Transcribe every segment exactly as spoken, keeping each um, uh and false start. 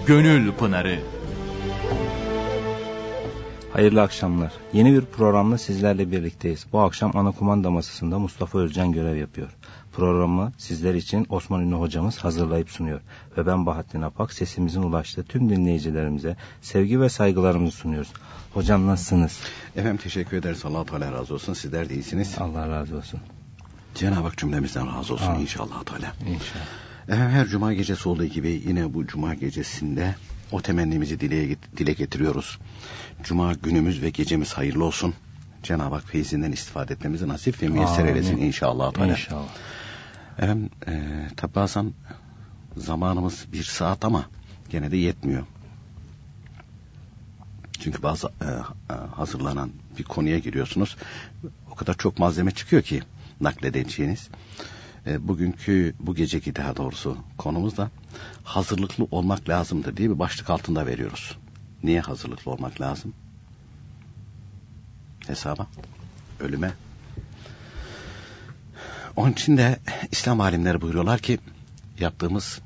Gönül Pınarı. Hayırlı akşamlar. Yeni bir programla sizlerle birlikteyiz. Bu akşam ana kumanda masasında Mustafa Özcan görev yapıyor. Programı sizler için Osman Ünlü hocamız hazırlayıp sunuyor. Ve ben Bahattin Apak sesimizin ulaştığı tüm dinleyicilerimize sevgi ve saygılarımızı sunuyoruz. Hocam nasılsınız? Efendim teşekkür ederiz. Allah-u Teala razı olsun. Sizler de iyisiniz. Allah razı olsun. Cenab-ı Hak cümlemizden razı olsun. Amin. İnşallah Teala. İnşallah. Efendim her cuma gecesi olduğu gibi yine bu cuma gecesinde o temennimizi dile, dile getiriyoruz. Cuma günümüz ve gecemiz hayırlı olsun. Cenab-ı Hak feyzinden istifade etmemizi nasip ve müyesser eylesin inşallah Teala. İnşallah. Efendim e, tabi bazen zamanımız bir saat ama gene de yetmiyor. Çünkü bazı e, e, hazırlanan bir konuya giriyorsunuz. O kadar çok malzeme çıkıyor ki nakledeceğiniz. E, bugünkü, bu geceki daha doğrusu konumuz da hazırlıklı olmak lazımdır diye bir başlık altında veriyoruz. Niye hazırlıklı olmak lazım? Hesaba, ölüme. Onun için de İslam alimleri buyuruyorlar ki yaptığımız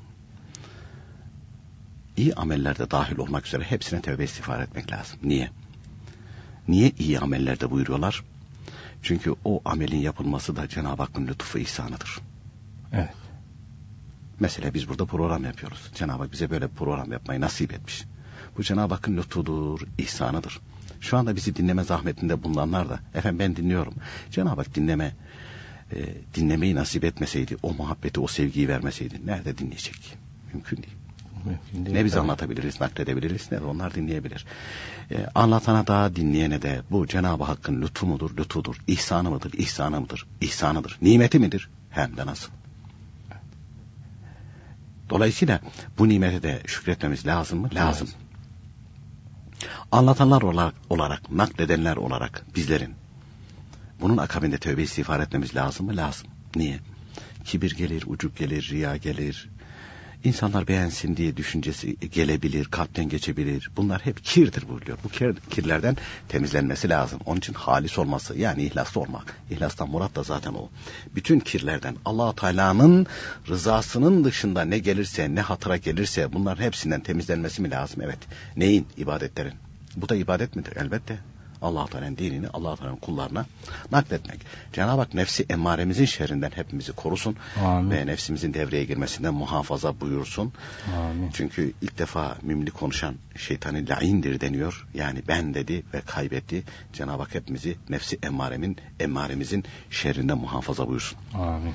iyi amellerde dahil olmak üzere hepsine tövbe istiğfar etmek lazım. Niye? Niye iyi amellerde buyuruyorlar? Çünkü o amelin yapılması da Cenab-ı Hakk'ın lütfu ihsanıdır. Evet. Mesela biz burada program yapıyoruz. Cenab-ı Hak bize böyle program yapmayı nasip etmiş. Bu Cenab-ı Hakk'ın lütfudur, ihsanıdır. Şu anda bizi dinleme zahmetinde bulunanlar da, efendim ben dinliyorum. Cenab-ı Hak dinleme, e, dinlemeyi nasip etmeseydi, o muhabbeti, o sevgiyi vermeseydi nerede dinleyecek? Mümkün değil. Mümkün değil. Ne biz tabii. Anlatabiliriz, nakledebiliriz, ne de onlar dinleyebilir. E, anlatana da dinleyene de bu Cenab-ı Hakk'ın lütfu mudur, lütfudur, ihsanı mıdır, ihsanı mıdır, ihsanıdır, nimeti midir? Hem de nasıl? Dolayısıyla bu nimete de şükretmemiz lazım mı? Lazım. Evet. Anlatanlar olarak, olarak, nakledenler olarak bizlerin bunun akabinde tövbe istiğfar etmemiz lazım mı? Lazım. Niye? Kibir gelir, ucup gelir, riya gelir. İnsanlar beğensin diye düşüncesi gelebilir, kalpten geçebilir. Bunlar hep kirdir buyuruyor. Bu kir, kirlerden temizlenmesi lazım. Onun için halis olması, yani ihlaslı olmak. İhlastan murat da zaten o. Bütün kirlerden Allah-u Teala'nın rızasının dışında ne gelirse, ne hatıra gelirse bunların hepsinden temizlenmesi mi lazım? Evet. Neyin? İbadetlerin. Bu da ibadet midir? Elbette. Allah-u Teala'nın dinini Allah-u Teala'nın kullarına nakletmek. Cenab-ı Hak nefsi emmaremizin şerrinden hepimizi korusun. Amin. Ve nefsimizin devreye girmesinden muhafaza buyursun. Amin. Çünkü ilk defa mümli konuşan şeytanı laindir deniyor. Yani ben dedi ve kaybetti. Cenab-ı Hak hepimizi nefsi emmaremin, emmaremizin şerrinden muhafaza buyursun. Amin.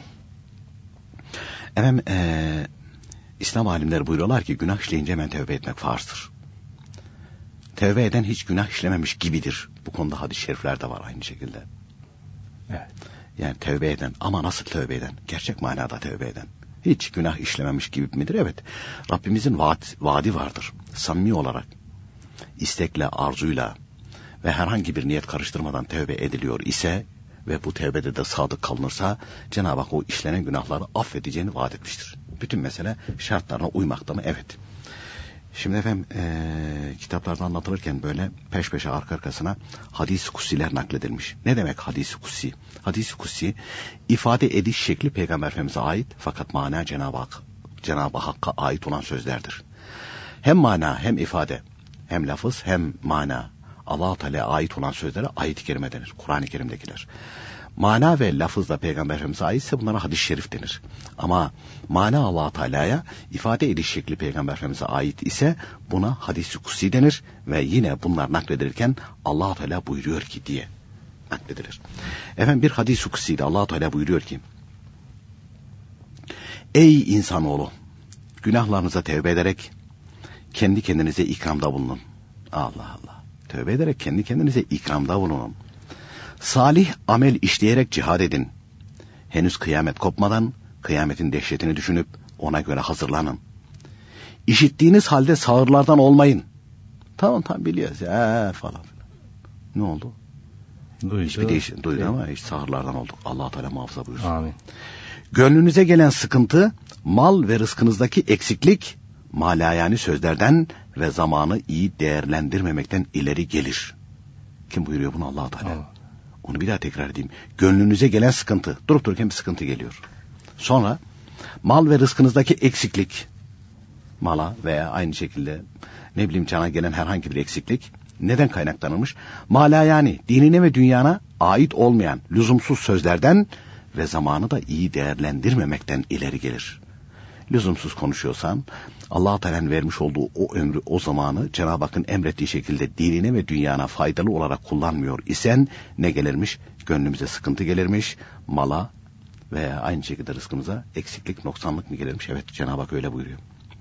Efendim ee, İslam alimleri buyuruyorlar ki günah işleyince hemen tövbe etmek farzdır. Tevbe eden hiç günah işlememiş gibidir. Bu konuda hadis-i şerifler de var aynı şekilde. Evet. Yani tevbe eden, ama nasıl tevbe eden? Gerçek manada tevbe eden. Hiç günah işlememiş gibi midir? Evet. Rabbimizin vaat, vaadi vardır. Samimi olarak, istekle, arzuyla ve herhangi bir niyet karıştırmadan tevbe ediliyor ise ve bu tevbede de sadık kalınırsa Cenab-ı Hak o işlenen günahları affedeceğini vaat etmiştir. Bütün mesele şartlarına uymakta mı? Evet. Şimdi efendim e, kitaplarda anlatılırken böyle peş peşe arka arkasına hadis-i kutsiler nakledilmiş. Ne demek hadis-i kutsi? Hadis-i kutsi ifade ediş şekli Peygamber Efendimiz'e ait fakat mana Cenab-ı Hak, Cenab-ı Hakk'a ait olan sözlerdir. Hem mana hem ifade hem lafız hem mana Allah-u Teala'ya ait olan sözlere ayet-i kerime denir. Kur'an-ı Kerim'dekiler. Mana ve lafızla Peygamber Efendimiz'e aitse bunlara hadis-i şerif denir. Ama mana Allah-u Teala'ya, ifade ediş şekli Peygamber Efendimiz'e ait ise buna hadis-i kutsi denir ve yine bunlar nakledilirken Allah-u Teala buyuruyor ki diye nakledilir. Efendim bir hadis-i kutsi'de Allah-u Teala buyuruyor ki: Ey insanoğlu, günahlarınıza tevbe ederek kendi kendinize ikramda bulunun. Allah Allah. Tövbe ederek kendi kendinize ikramda bulunun. Salih amel işleyerek cihad edin. Henüz kıyamet kopmadan kıyametin dehşetini düşünüp ona göre hazırlanın. İşittiğiniz halde sağırlardan olmayın. Tamam tamam biliyoruz ya falan. Ne oldu? Duydu. Hiçbir değişim duydu evet. Ama hiç sağırlardan olduk. Allah Teala muhafaza buyursun. Amin. Gönlünüze gelen sıkıntı, mal ve rızkınızdaki eksiklik, malayani sözlerden ve zamanı iyi değerlendirmemekten ileri gelir. Kim buyuruyor bunu? Allah Teala. Allah. Onu bir daha tekrar edeyim. Gönlünüze gelen sıkıntı. Durup dururken bir sıkıntı geliyor. Sonra mal ve rızkınızdaki eksiklik. mala veya aynı şekilde ne bileyim cana gelen herhangi bir eksiklik neden kaynaklanırmış? Mala yani dinine ve dünyana ait olmayan lüzumsuz sözlerden ve zamanı da iyi değerlendirmemekten ileri gelir. Lüzumsuz konuşuyorsan Allah-u Teala'nın vermiş olduğu o ömrü, o zamanı Cenab-ı Hakk'ın emrettiği şekilde dinine ve dünyana faydalı olarak kullanmıyor isen ne gelirmiş? Gönlümüze sıkıntı gelirmiş, mala veya aynı şekilde rızkımıza eksiklik, noksanlık mı gelirmiş? Evet, Cenab-ı Hak öyle buyuruyor.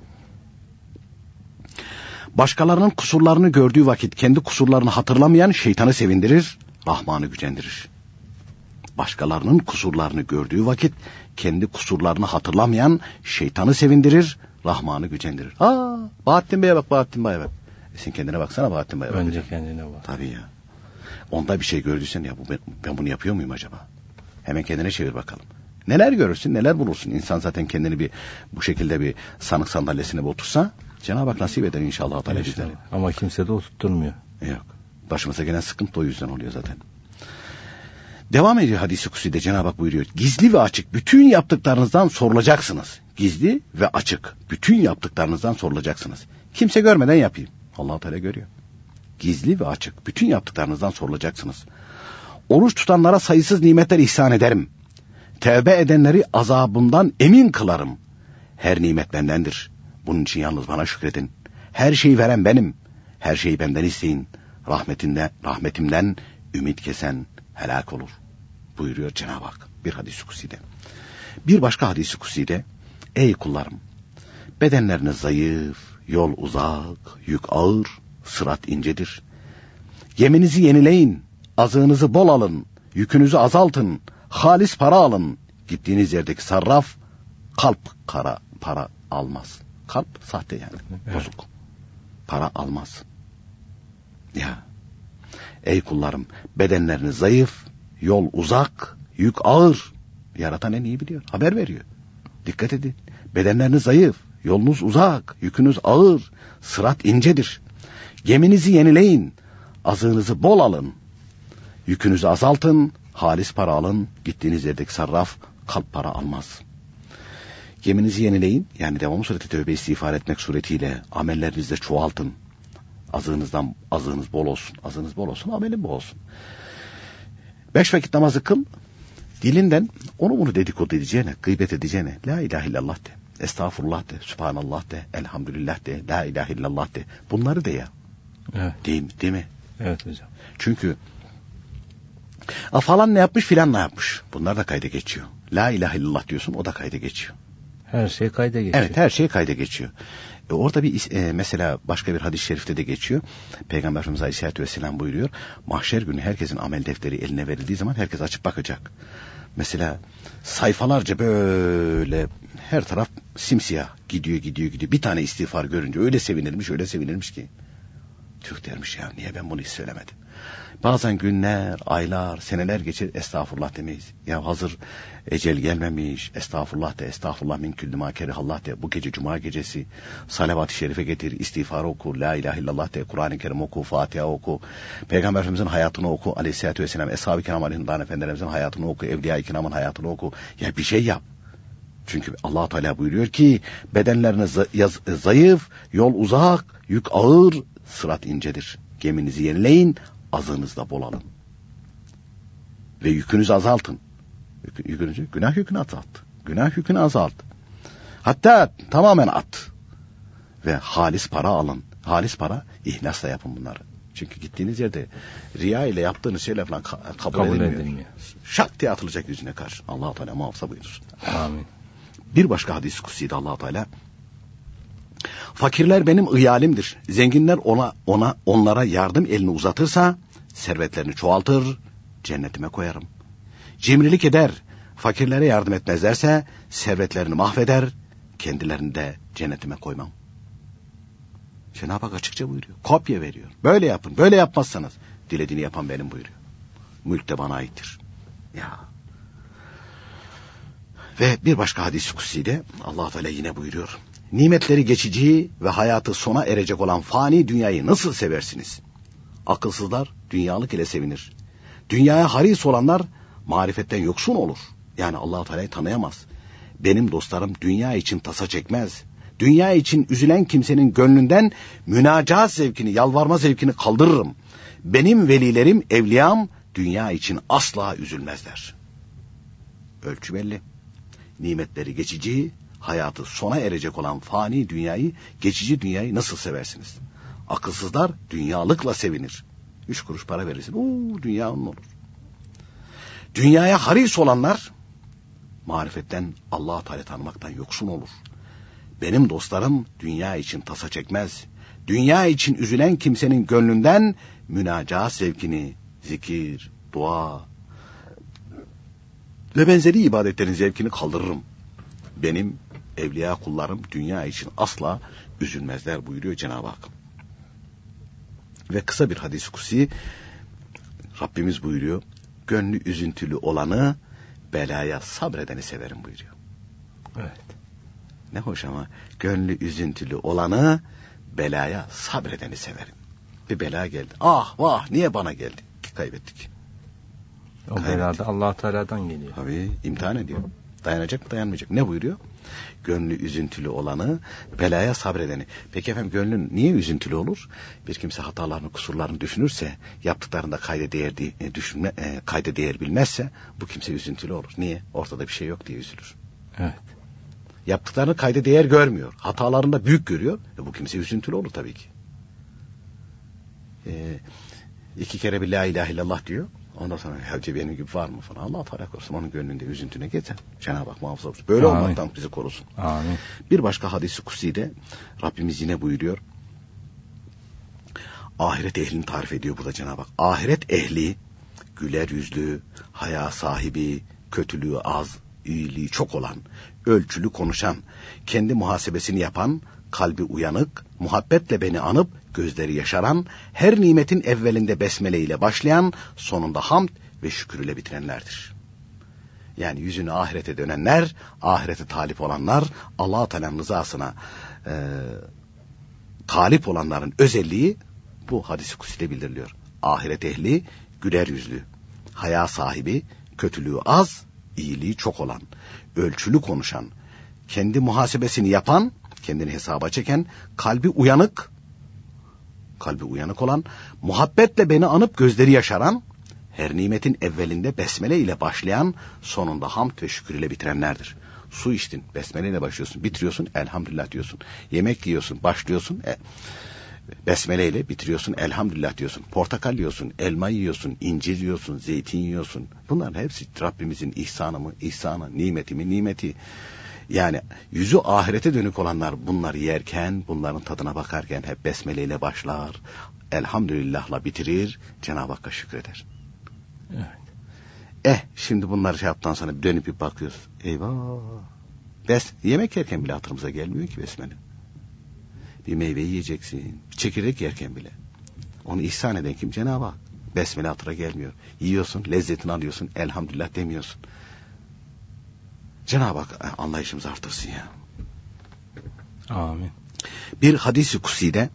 Başkalarının kusurlarını gördüğü vakit kendi kusurlarını hatırlamayan şeytanı sevindirir, Rahman'ı gücendirir. Başkalarının kusurlarını gördüğü vakit kendi kusurlarını hatırlamayan şeytanı sevindirir, Rahman'ı gücendirir. Aa, Bahattin Bey'e bak, Bahattin Bey'e bak. E sen kendine baksana Bahattin Bey'e bak. Önce kendine bak. Tabii ya. Onda bir şey gördüysen ya bu ben, ben bunu yapıyor muyum acaba? Hemen kendine çevir bakalım. Neler görürsün, neler bulursun. İnsan zaten kendini bir bu şekilde bir sanık sandalyesine otursa Cenab-ı Hak nasip eder inşallah. İnşallah. Ama kimse de oturtturmuyor. Yok. Başımıza gelen sıkıntı o yüzden oluyor zaten. Devam ediyor hadis-i kutsi'de Cenab-ı Hak buyuruyor. Gizli ve açık bütün yaptıklarınızdan sorulacaksınız. Gizli ve açık bütün yaptıklarınızdan sorulacaksınız. Kimse görmeden yapayım. Allah-u Teala görüyor. Gizli ve açık bütün yaptıklarınızdan sorulacaksınız. Oruç tutanlara sayısız nimetler ihsan ederim. Tevbe edenleri azabımdan emin kılarım. Her nimet bendendir. Bunun için yalnız bana şükredin. Her şeyi veren benim. Her şeyi benden isteyin. Rahmetinden, rahmetimden ümit kesen helak olur. Buyuruyor Cenab-ı Hak bir hadis-i kutsi'de. Bir başka hadis-i kutsi'de ey kullarım, bedenleriniz zayıf, yol uzak, yük ağır, sırat incedir. Geminizi yenileyin, azığınızı bol alın, yükünüzü azaltın, halis para alın. Gittiğiniz yerdeki sarraf kalp kara para almaz. Kalp sahte yani, evet. Bozuk. Para almaz. Ya. Ey kullarım, bedenleriniz zayıf, yol uzak, yük ağır. Yaratan en iyi biliyor, haber veriyor. Dikkat edin. Bedenleriniz zayıf, yolunuz uzak, yükünüz ağır, sırat incedir. Geminizi yenileyin, azığınızı bol alın, yükünüzü azaltın, halis para alın. Gittiğiniz yerdeki sarraf kalp para almaz. Geminizi yenileyin, yani devamlı sureti tövbe istiğfar etmek suretiyle amellerinizde çoğaltın. Azığınızdan azığınız bol olsun. Azığınız bol olsun, amelin bol olsun. Beş vakit namazı kıl. Dilinden onu bunu dedikodu edeceğine, gıybet edeceğine la ilahe illallah de. Estağfurullah de. Sübhanallah de. Elhamdülillah de. La ilahe illallah de. Bunları de ya. Evet. Değil mi? Değil mi? Evet hocam. Çünkü a falan ne yapmış filan ne yapmış. Bunlar da kayda geçiyor. La ilahe illallah diyorsun, o da kayda geçiyor. Her şey kayda geçiyor. Evet, her şey kayda geçiyor. E orada bir e, mesela başka bir hadis-i şerifte de geçiyor. Peygamber Efendimiz Aleyhisselatü Vesselam buyuruyor. Mahşer günü herkesin amel defteri eline verildiği zaman herkes açıp bakacak. Mesela sayfalarca böyle her taraf simsiyah gidiyor gidiyor gidiyor. Bir tane istiğfar görünce öyle sevinirmiş öyle sevinirmiş ki. Tüh dermiş ya, niye ben bunu hiç söylemedim. Bazen günler, aylar, seneler geçir, estağfurullah demeyiz. Ya hazır ecel gelmemiş, estağfurullah de, estağfurullah min küllü mâ kerihallah de. Bu gece cuma gecesi salavat-ı şerife getir, istiğfarı oku, la ilahe illallah de, Kur'an-ı Kerim oku, Fatiha oku, Peygamber Efendimizin hayatını oku, aleyhissalatü vesselam, Eshab-ı Kiram aleyhissalâhu efendilerimizin hayatını oku, Evliya-i Kiram'ın hayatını oku. Ya bir şey yap. Çünkü Allah Teala buyuruyor ki bedenleriniz zayıf, yol uzak, yük ağır, sırat incedir. Geminizi yenileyin, azığınızda bol alın. Ve yükünüzü azaltın. Yükünüzü, günah yükünü azalt. Günah yükünü azalt. Hatta tamamen at. Ve halis para alın. Halis para, ihlasla yapın bunları. Çünkü gittiğiniz yerde riya ile yaptığınız şeyler falan kabul, kabul edilmiyor. edilmiyor. Şak diye atılacak yüzüne karşı. Allah-u Teala muhafaza buyursun. Amin. Bir başka hadis-i kutsi'de Allah-u Teala, fakirler benim iyalimdir. Zenginler ona ona onlara yardım elini uzatırsa servetlerini çoğaltır, cennetime koyarım. Cimrilik eder, fakirlere yardım etmezlerse servetlerini mahveder, kendilerini de cennetime koymam. Cenab-ı Hak açıkça buyuruyor. Kopya veriyor. Böyle yapın, böyle yapmazsanız dilediğini yapan benim buyuruyor. Mülk de bana aittir. Ya. Ve bir başka hadis-i kutsi'de Allah Teala yine buyuruyor. Nimetleri geçici ve hayatı sona erecek olan fani dünyayı nasıl seversiniz? Akılsızlar dünyalık ile sevinir. Dünyaya haris olanlar marifetten yoksun olur. Yani Allah-u Teala'yı tanıyamaz. Benim dostlarım dünya için tasa çekmez. Dünya için üzülen kimsenin gönlünden münacat zevkini, yalvarma zevkini kaldırırım. Benim velilerim, evliyam dünya için asla üzülmezler. Ölçü belli. Nimetleri geçici, hayatı sona erecek olan fani dünyayı, geçici dünyayı nasıl seversiniz? Akılsızlar dünyalıkla sevinir. Üç kuruş para verirsin. Oo, dünya onun olur. Dünyaya haris olanlar marifetten, Allah-u Teala tanımaktan yoksun olur. Benim dostlarım dünya için tasa çekmez. Dünya için üzülen kimsenin gönlünden münacat zevkini, zikir, dua ve benzeri ibadetlerin zevkini kaldırırım. Benim evliya kullarım dünya için asla üzülmezler buyuruyor Cenab-ı Hak. Ve kısa bir hadis-i kutsi Rabbimiz buyuruyor. Gönlü üzüntülü olanı belaya sabredeni severim buyuruyor. Evet. Ne hoş ama gönlü üzüntülü olanı belaya sabredeni severim. Bir bela geldi. Ah vah niye bana geldi? Kaybettik. O bela da Allah Teala'dan geliyor. Tabii imtihan ediyor. Dayanacak mı dayanmayacak? Ne buyuruyor? Gönlü üzüntülü olanı belaya sabredeni. Peki efendim gönlün niye üzüntülü olur? Bir kimse hatalarını, kusurlarını düşünürse, yaptıklarında kayda değer, düşünme, e, kayda değer bilmezse bu kimse üzüntülü olur. Niye? Ortada bir şey yok diye üzülür. Evet. Yaptıklarını kayda değer görmüyor. Hatalarını da büyük görüyor. E, bu kimse üzüntülü olur tabii ki. E, iki kere bir la ilahe illallah diyor. Ondan sonra hacı benim gibi var mı falan. Allah Teala korusun onun gönlünde üzüntüne geçer. Cenab-ı Hak muhafaza olsun. Böyle Amin. Olmaktan bizi korusun. Amin. Bir başka hadis-i kutsi'de Rabbimiz yine buyuruyor. Ahiret ehlini tarif ediyor burada Cenab-ı Hak. Ahiret ehli güler yüzlü, haya sahibi, kötülüğü az, iyiliği çok olan, ölçülü konuşan, kendi muhasebesini yapan, kalbi uyanık, muhabbetle beni anıp, gözleri yaşaran, her nimetin evvelinde besmele ile başlayan, sonunda hamd ve şükür ile bitirenlerdir. Yani yüzünü ahirete dönenler, ahirete talip olanlar, Allah-u Teala'nın rızasına e, talip olanların özelliği bu hadis-i kutsi'de bildiriliyor. Ahiret ehli, güler yüzlü, haya sahibi, kötülüğü az, iyiliği çok olan, ölçülü konuşan, kendi muhasebesini yapan, kendini hesaba çeken, kalbi uyanık, kalbi uyanık olan, muhabbetle beni anıp gözleri yaşaran, her nimetin evvelinde besmele ile başlayan, sonunda hamd ve şükür ile bitirenlerdir. Su içtin, besmele ile başlıyorsun, bitiriyorsun, elhamdülillah diyorsun. Yemek yiyorsun, başlıyorsun, e, besmele ile bitiriyorsun, elhamdülillah diyorsun. Portakal yiyorsun, elma yiyorsun, incir yiyorsun, zeytin yiyorsun. Bunların hepsi Rabbimizin ihsanı mı, ihsanı, nimeti mi, nimeti. Yani yüzü ahirete dönük olanlar bunları yerken, bunların tadına bakarken hep besmele ile başlar, elhamdülillahla bitirir, Cenab-ı Hakk'a şükreder. Evet. Eh şimdi bunları şey yaptıktan sonra dönüp bir bakıyoruz. Eyvah. Bes, yemek yerken bile hatırımıza gelmiyor ki besmele. Bir meyve yiyeceksin, bir çekirdek yerken bile. Onu ihsan eden kim? Cenab-ı Hak. Besmele hatıra gelmiyor. Yiyorsun, lezzetini alıyorsun, elhamdülillah demiyorsun. Cenab-ı Hak anlayışımızı artırsın ya. Amin. Bir hadis-i kutsi'de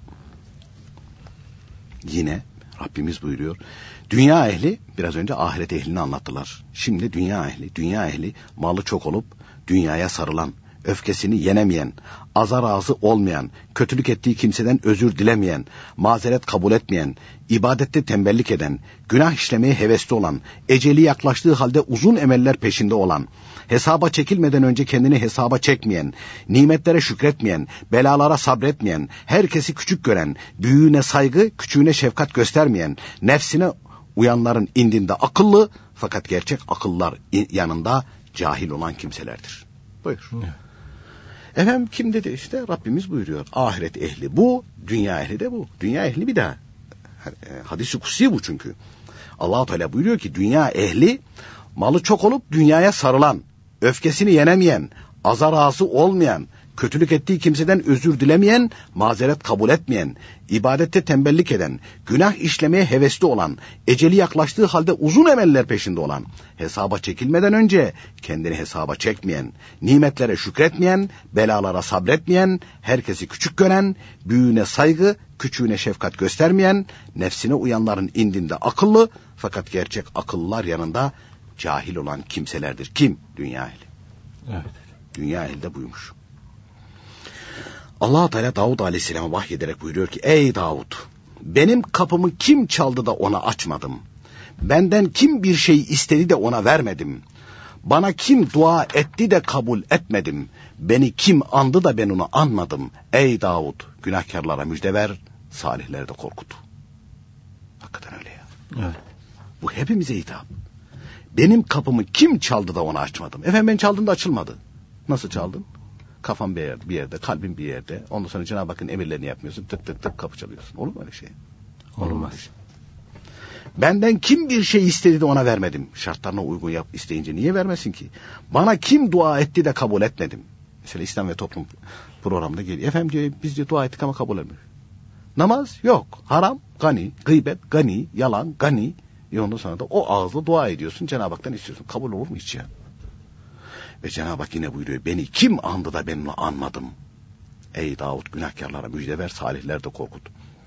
yine Rabbimiz buyuruyor. Dünya ehli, biraz önce ahiret ehlini anlattılar. Şimdi dünya ehli, dünya ehli malı çok olup dünyaya sarılan, öfkesini yenemeyen, azar ağzı olmayan, kötülük ettiği kimseden özür dilemeyen, mazeret kabul etmeyen, ibadette tembellik eden, günah işlemeye hevesli olan, eceli yaklaştığı halde uzun emeller peşinde olan, hesaba çekilmeden önce kendini hesaba çekmeyen, nimetlere şükretmeyen, belalara sabretmeyen, herkesi küçük gören, büyüğüne saygı, küçüğüne şefkat göstermeyen, nefsine uyanların indinde akıllı, fakat gerçek akıllar yanında cahil olan kimselerdir. Buyur. Evet. Efendim kim dedi işte Rabbimiz buyuruyor. Ahiret ehli bu, dünya ehli de bu. Dünya ehli bir daha. Hadis-i kutsi bu çünkü. Allah-u Teala buyuruyor ki dünya ehli malı çok olup dünyaya sarılan, öfkesini yenemeyen, azar ağası olmayan, kötülük ettiği kimseden özür dilemeyen, mazeret kabul etmeyen, ibadette tembellik eden, günah işlemeye hevesli olan, eceli yaklaştığı halde uzun emeller peşinde olan, hesaba çekilmeden önce kendini hesaba çekmeyen, nimetlere şükretmeyen, belalara sabretmeyen, herkesi küçük gören, büyüğüne saygı, küçüğüne şefkat göstermeyen, nefsine uyanların indinde akıllı, fakat gerçek akıllılar yanında cahil olan kimselerdir. Kim? Dünya ehli. Evet. Dünya ehli de buymuş. Allah Teala Davud Aleyhisselam'a vahyederek buyuruyor ki, ey Davud, benim kapımı kim çaldı da ona açmadım? Benden kim bir şey istedi de ona vermedim? Bana kim dua etti de kabul etmedim? Beni kim andı da ben onu anmadım? Ey Davud, günahkarlara müjde ver, salihleri de korkut. Hakikaten öyle ya. Evet. Bu hepimize hitap. Benim kapımı kim çaldı da ona açmadım? Efendim ben çaldım da açılmadı. Nasıl çaldın? Kafam bir yerde, bir yerde, kalbin bir yerde. Ondan sonra Cenab-ı Hakk'ın emirlerini yapmıyorsun. Tık tık tık kapı çalıyorsun. Olur mu öyle şey? Olmaz. Şey. Benden kim bir şey istedi de ona vermedim. Şartlarına uygun yap isteyince niye vermesin ki? Bana kim dua etti de kabul etmedim. Mesela İslam ve Toplum programında geliyor. Efendim diyor, biz de dua ettik ama kabul etmiyor. Namaz yok. Haram, gani, gıybet, gani, yalan, gani. E ondan sonra da o ağızla dua ediyorsun. Cenab-ı Hak'tan istiyorsun. Kabul olur mu hiç ya? Ve Cenab-ı Hak yine buyuruyor. Beni kim andı da ben onu anmadım? Ey Davud, günahkarlara müjde ver, salihleri de korkut.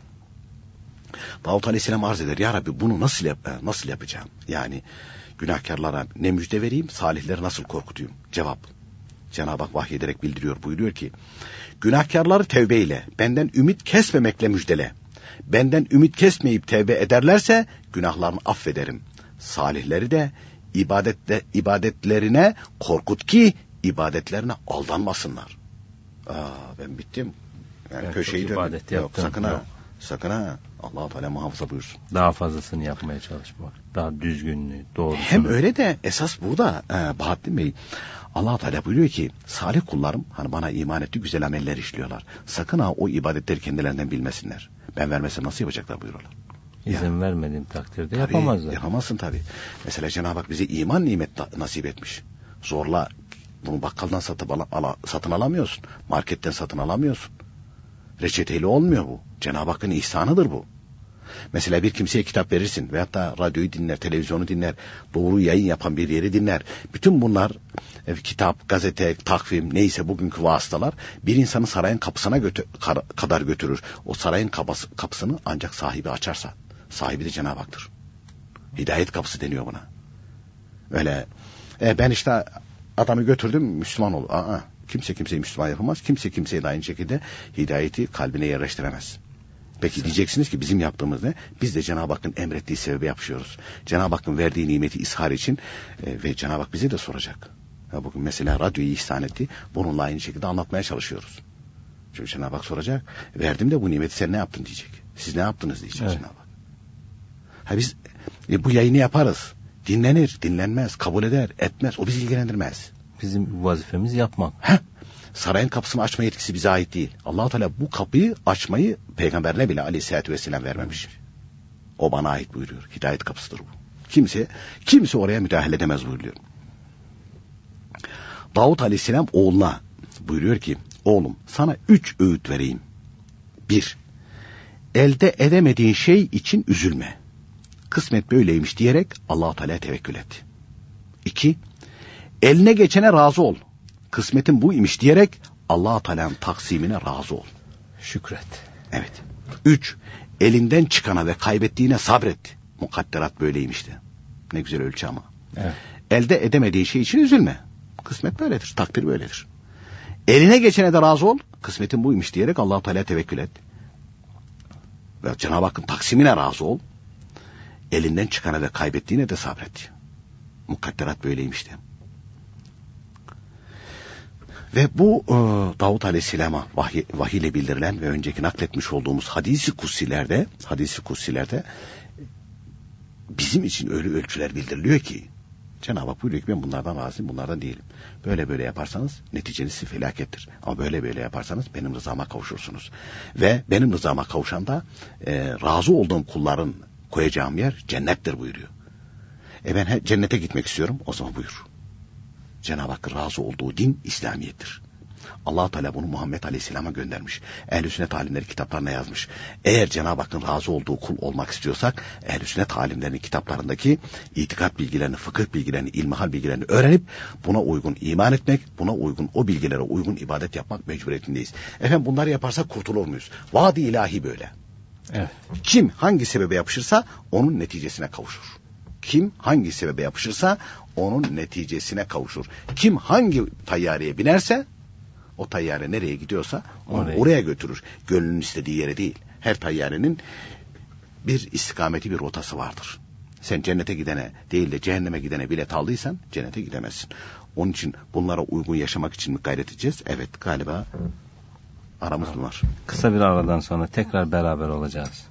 Davud Aleyhisselam arz eder. Ya Rabbi bunu nasıl yap nasıl yapacağım? Yani günahkarlara ne müjde vereyim, salihleri nasıl korkutayım? Cevap. Cenab-ı Hak vahyederek bildiriyor. Buyuruyor ki, günahkarları tevbeyle, benden ümit kesmemekle müjdele. Benden ümit kesmeyip tevbe ederlerse günahlarını affederim. Salihleri de ibadette, ibadetlerine korkut ki ibadetlerine aldanmasınlar. Aa, ben bittim. Yani evet, köşeyi dön. ibadet Yok, yaptın. sakın ha. Yok. Sakın ha. Allah-u Teala muhafaza buyursun. Daha fazlasını yapmaya çalışmak. Daha düzgünlüğü, doğrusunu. Hem öyle de esas burada e, Bahattin Bey, Allah-u Teala buyuruyor ki, salih kullarım hani bana iman etti, güzel ameller işliyorlar. Sakın ha o ibadetleri kendilerinden bilmesinler. Ben vermesem nasıl yapacaklar buyuruyorlar. İzin ya. vermediğim takdirde Tabii, yapamazlar. Yapamazsın tabii. Mesela Cenab-ı Hak bize iman nimet nasip etmiş. Zorla bunu bakkaldan satıp ala, ala, satın alamıyorsun. Marketten satın alamıyorsun. Reçeteyle olmuyor bu. Cenab-ı Hakk'ın ihsanıdır bu. Mesela bir kimseye kitap verirsin veyahut da radyoyu dinler, televizyonu dinler, doğru yayın yapan bir yeri dinler. Bütün bunlar e, kitap, gazete, takvim neyse bugünkü vasıtalar bir insanı sarayın kapısına götü, kar, kadar götürür. O sarayın kapısı, kapısını ancak sahibi açarsa. Sahibi de Cenab-ı Hak'tır. Hidayet kapısı deniyor buna. Öyle e, ben işte adamı götürdüm Müslüman ol. Aa, kimse kimseyi Müslüman yapamaz. Kimse kimseyi de aynı şekilde hidayeti kalbine yerleştiremez. Peki Sen... diyeceksiniz ki bizim yaptığımız ne? Biz de Cenab-ı Hakk'ın emrettiği sebebi yapıyoruz. Cenab-ı Hakk'ın verdiği nimeti ishar için e, ve Cenab-ı Hak bize de soracak. Ya bugün mesela radyoyu ihsan etti. Bununla aynı şekilde anlatmaya çalışıyoruz. Çünkü Cenab-ı Hak soracak. Verdim de bu nimeti sen ne yaptın diyecek. Siz ne yaptınız diyecek evet. Cenab-ı Hak. Ha biz e, bu yayını yaparız. Dinlenir, dinlenmez, kabul eder, etmez. O bizi ilgilendirmez. Bizim vazifemiz yapmak. Heh. Sarayın kapısını açma yetkisi bize ait değil. Allah-u Teala bu kapıyı açmayı peygamberine bile aleyhissalatü vesselam vermemiş. O bana ait buyuruyor. Hidayet kapısıdır bu. Kimse kimse oraya müdahale edemez buyuruyor. Davud aleyhisselam oğluna buyuruyor ki, oğlum sana üç öğüt vereyim. Bir, elde edemediğin şey için üzülme. Kısmet böyleymiş diyerek Allah-u Teala'ya tevekkül et. İki, eline geçene razı ol. Kısmetin bu imiş diyerek Allah-u Teala'nın taksimine razı ol. Şükret. Evet. Üç, elinden çıkana ve kaybettiğine sabret. Mukadderat böyleymişti. Ne güzel ölçü ama. Evet. Elde edemediğin şey için üzülme. Kısmet böyledir, takdir böyledir. Eline geçene de razı ol. Kısmetin buymuş diyerek Allah-u Teala'ya tevekkül et. Ve Cenab-ı Hakk'ın taksimine razı ol. Elinden çıkana ve kaybettiğine de sabret. Mukadderat böyleymişti. Ve bu e, Davud Aleyhisselam'a vahiy, vahiy ile bildirilen ve önceki nakletmiş olduğumuz hadisi kutsilerde, hadisi kutsilerde bizim için öyle ölçüler bildiriliyor ki Cenab-ı Hak buyuruyor ki ben bunlardan razıyım, bunlardan değilim. Böyle böyle yaparsanız neticeniz felakettir. Ama böyle böyle yaparsanız benim rızama kavuşursunuz. Ve benim rızama kavuşan da e, razı olduğum kulların koyacağım yer cennettir buyuruyor. E ben he, cennete gitmek istiyorum, o zaman buyur. Cenab-ı Hakk'ın razı olduğu din İslamiyettir. Allah-u Teala bunu Muhammed Aleyhisselam'a göndermiş. Ehl-i Sünnet alimleri kitaplarına yazmış. Eğer Cenab-ı Hakk'ın razı olduğu kul olmak istiyorsak Ehl-i Sünnet alimlerinin kitaplarındaki itikat bilgilerini, fıkıh bilgilerini, ilmihal bilgilerini öğrenip buna uygun iman etmek, buna uygun o bilgilere uygun ibadet yapmak mecburiyetindeyiz. Efendim bunları yaparsak kurtulur muyuz? Vaadi ilahi böyle. Evet. Kim hangi sebebe yapışırsa onun neticesine kavuşur. Kim hangi sebebe yapışırsa onun neticesine kavuşur. Kim hangi tayyareye binerse O tayyare nereye gidiyorsa onu oraya. oraya götürür. Gönlünün istediği yere değil. Her tayyarenin bir istikameti, bir rotası vardır. Sen cennete gidene değil de cehenneme gidene bilet aldıysan cennete gidemezsin. Onun için bunlara uygun yaşamak için mi gayret edeceğiz? Evet, galiba aramız mı var? Kısa bir aradan sonra tekrar beraber olacağız.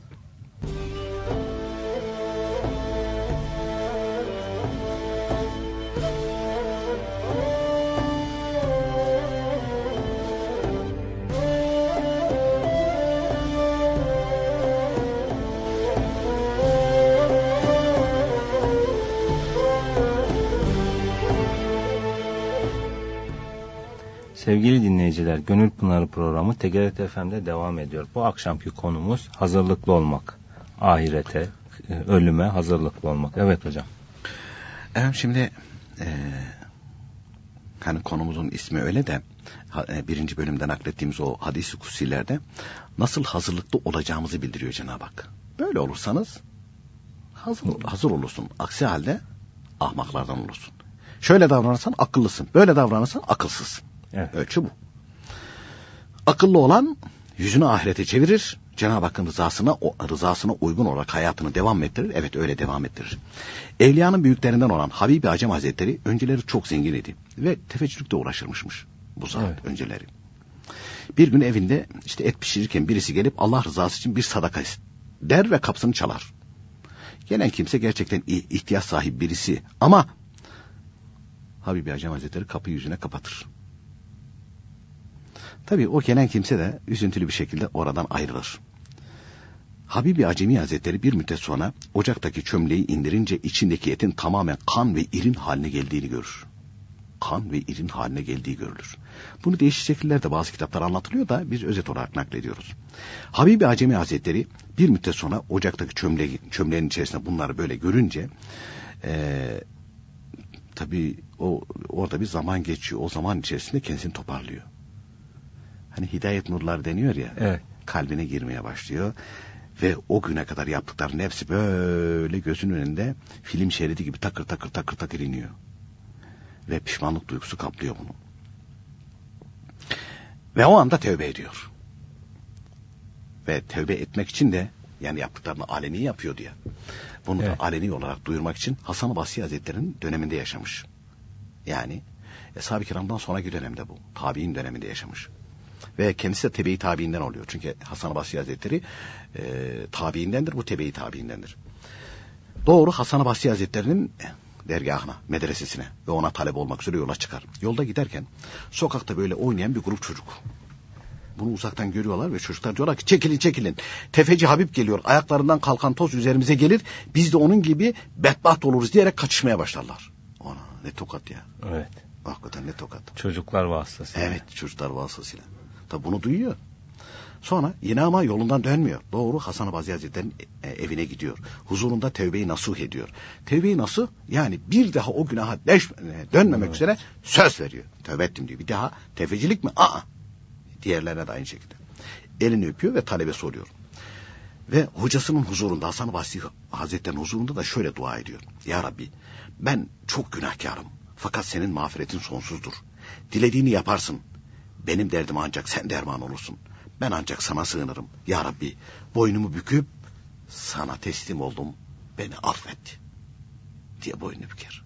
Sevgili dinleyiciler, Gönül Pınarı programı T G R T F M'de devam ediyor. Bu akşamki konumuz hazırlıklı olmak. Ahirete, ölüme hazırlıklı olmak. Evet hocam. Evet, şimdi e, hani konumuzun ismi öyle de e, birinci bölümde naklettiğimiz o hadis-i kutsilerde nasıl hazırlıklı olacağımızı bildiriyor Cenab-ı Hak. Böyle olursanız hazır, hazır olursun. Aksi halde ahmaklardan olursun. Şöyle davranırsan akıllısın. Böyle davranırsan akılsızsın. Evet. Ölçü bu. Akıllı olan yüzünü ahirete çevirir. Cenab-ı Hakk'ın rızasına, o rızasına uygun olarak hayatını devam ettirir. Evet, öyle devam ettirir. Evliyanın büyüklerinden olan Habibi Acem Hazretleri önceleri çok zengin idi ve tefecilikle uğraşırmışmış bu zat evet. önceleri. Bir gün evinde işte et pişirirken birisi gelip Allah rızası için bir sadaka der ve kapısını çalar. Gelen kimse gerçekten ihtiyaç sahibi birisi ama Habibi Acem Hazretleri kapıyı yüzüne kapatır. Tabii o gelen kimse de üzüntülü bir şekilde oradan ayrılır. Habibi Acemi Hazretleri bir müddet sonra ocaktaki çömleği indirince içindeki etin tamamen kan ve irin haline geldiğini görür. Kan ve irin haline geldiği görülür. Bunu değişik şekillerde bazı kitaplar anlatılıyor da biz özet olarak naklediyoruz. Habibi Acemi Hazretleri bir müddet sonra ocaktaki çömleği, çömleğin içerisinde bunları böyle görünce ee, tabii o orada bir zaman geçiyor. O zaman içerisinde kendisini toparlıyor. Hani hidayet nurları deniyor ya, evet. kalbine girmeye başlıyor ve o güne kadar yaptıklarının hepsi böyle gözünün önünde film şeridi gibi takır takır takır takır iniyor. Ve pişmanlık duygusu kaplıyor bunu. Ve o anda tövbe ediyor. Ve tövbe etmek için de yani yaptıklarını aleni yapıyor diye. Bunu evet. da aleni olarak duyurmak için Hasan-ı Basri Hazretleri'nin döneminde yaşamış. Yani Eshab-ı Kiram'dan sonraki dönemde bu. Tabi'in döneminde yaşamış. Ve kendisi de tebe-i tabiinden oluyor. Çünkü Hasan-ı Basri Hazretleri e, tabiindendir, bu tebe-i tabiindendir. Doğru Hasan-ı Basri Hazretleri'nin dergahına, medresesine ve ona talep olmak üzere yola çıkar. Yolda giderken sokakta böyle oynayan bir grup çocuk. Bunu uzaktan görüyorlar ve çocuklar diyorlar ki çekilin çekilin. Tefeci Habib geliyor, ayaklarından kalkan toz üzerimize gelir, biz de onun gibi bedbaht oluruz diyerek kaçışmaya başlarlar. Ana ne tokat ya. Evet. Hakikaten ne tokat. Çocuklar vasıtasıyla. Evet, çocuklar vasıtasıyla. Tabi bunu duyuyor. Sonra yine ama yolundan dönmüyor. Doğru Hasan-ı Basri Hazretleri'nin evine gidiyor. Huzurunda tevbe-i nasuh ediyor. Tevbe-i nasuh yani bir daha o günaha deş, dönmemek evet. üzere söz veriyor. Tövbe ettim diyor. Bir daha tefecilik mi? Aa. Diğerlerine de aynı şekilde. Elini öpüyor ve talebe soruyor. Ve hocasının huzurunda, Hasan-ı Basri Hazretleri'nin huzurunda da şöyle dua ediyor. Ya Rabbi, ben çok günahkarım. Fakat senin mağfiretin sonsuzdur. Dilediğini yaparsın. Benim derdim ancak sen derman olursun. Ben ancak sana sığınırım. Ya Rabbi, boynumu büküp sana teslim oldum. Beni affet. Diye boynunu büker.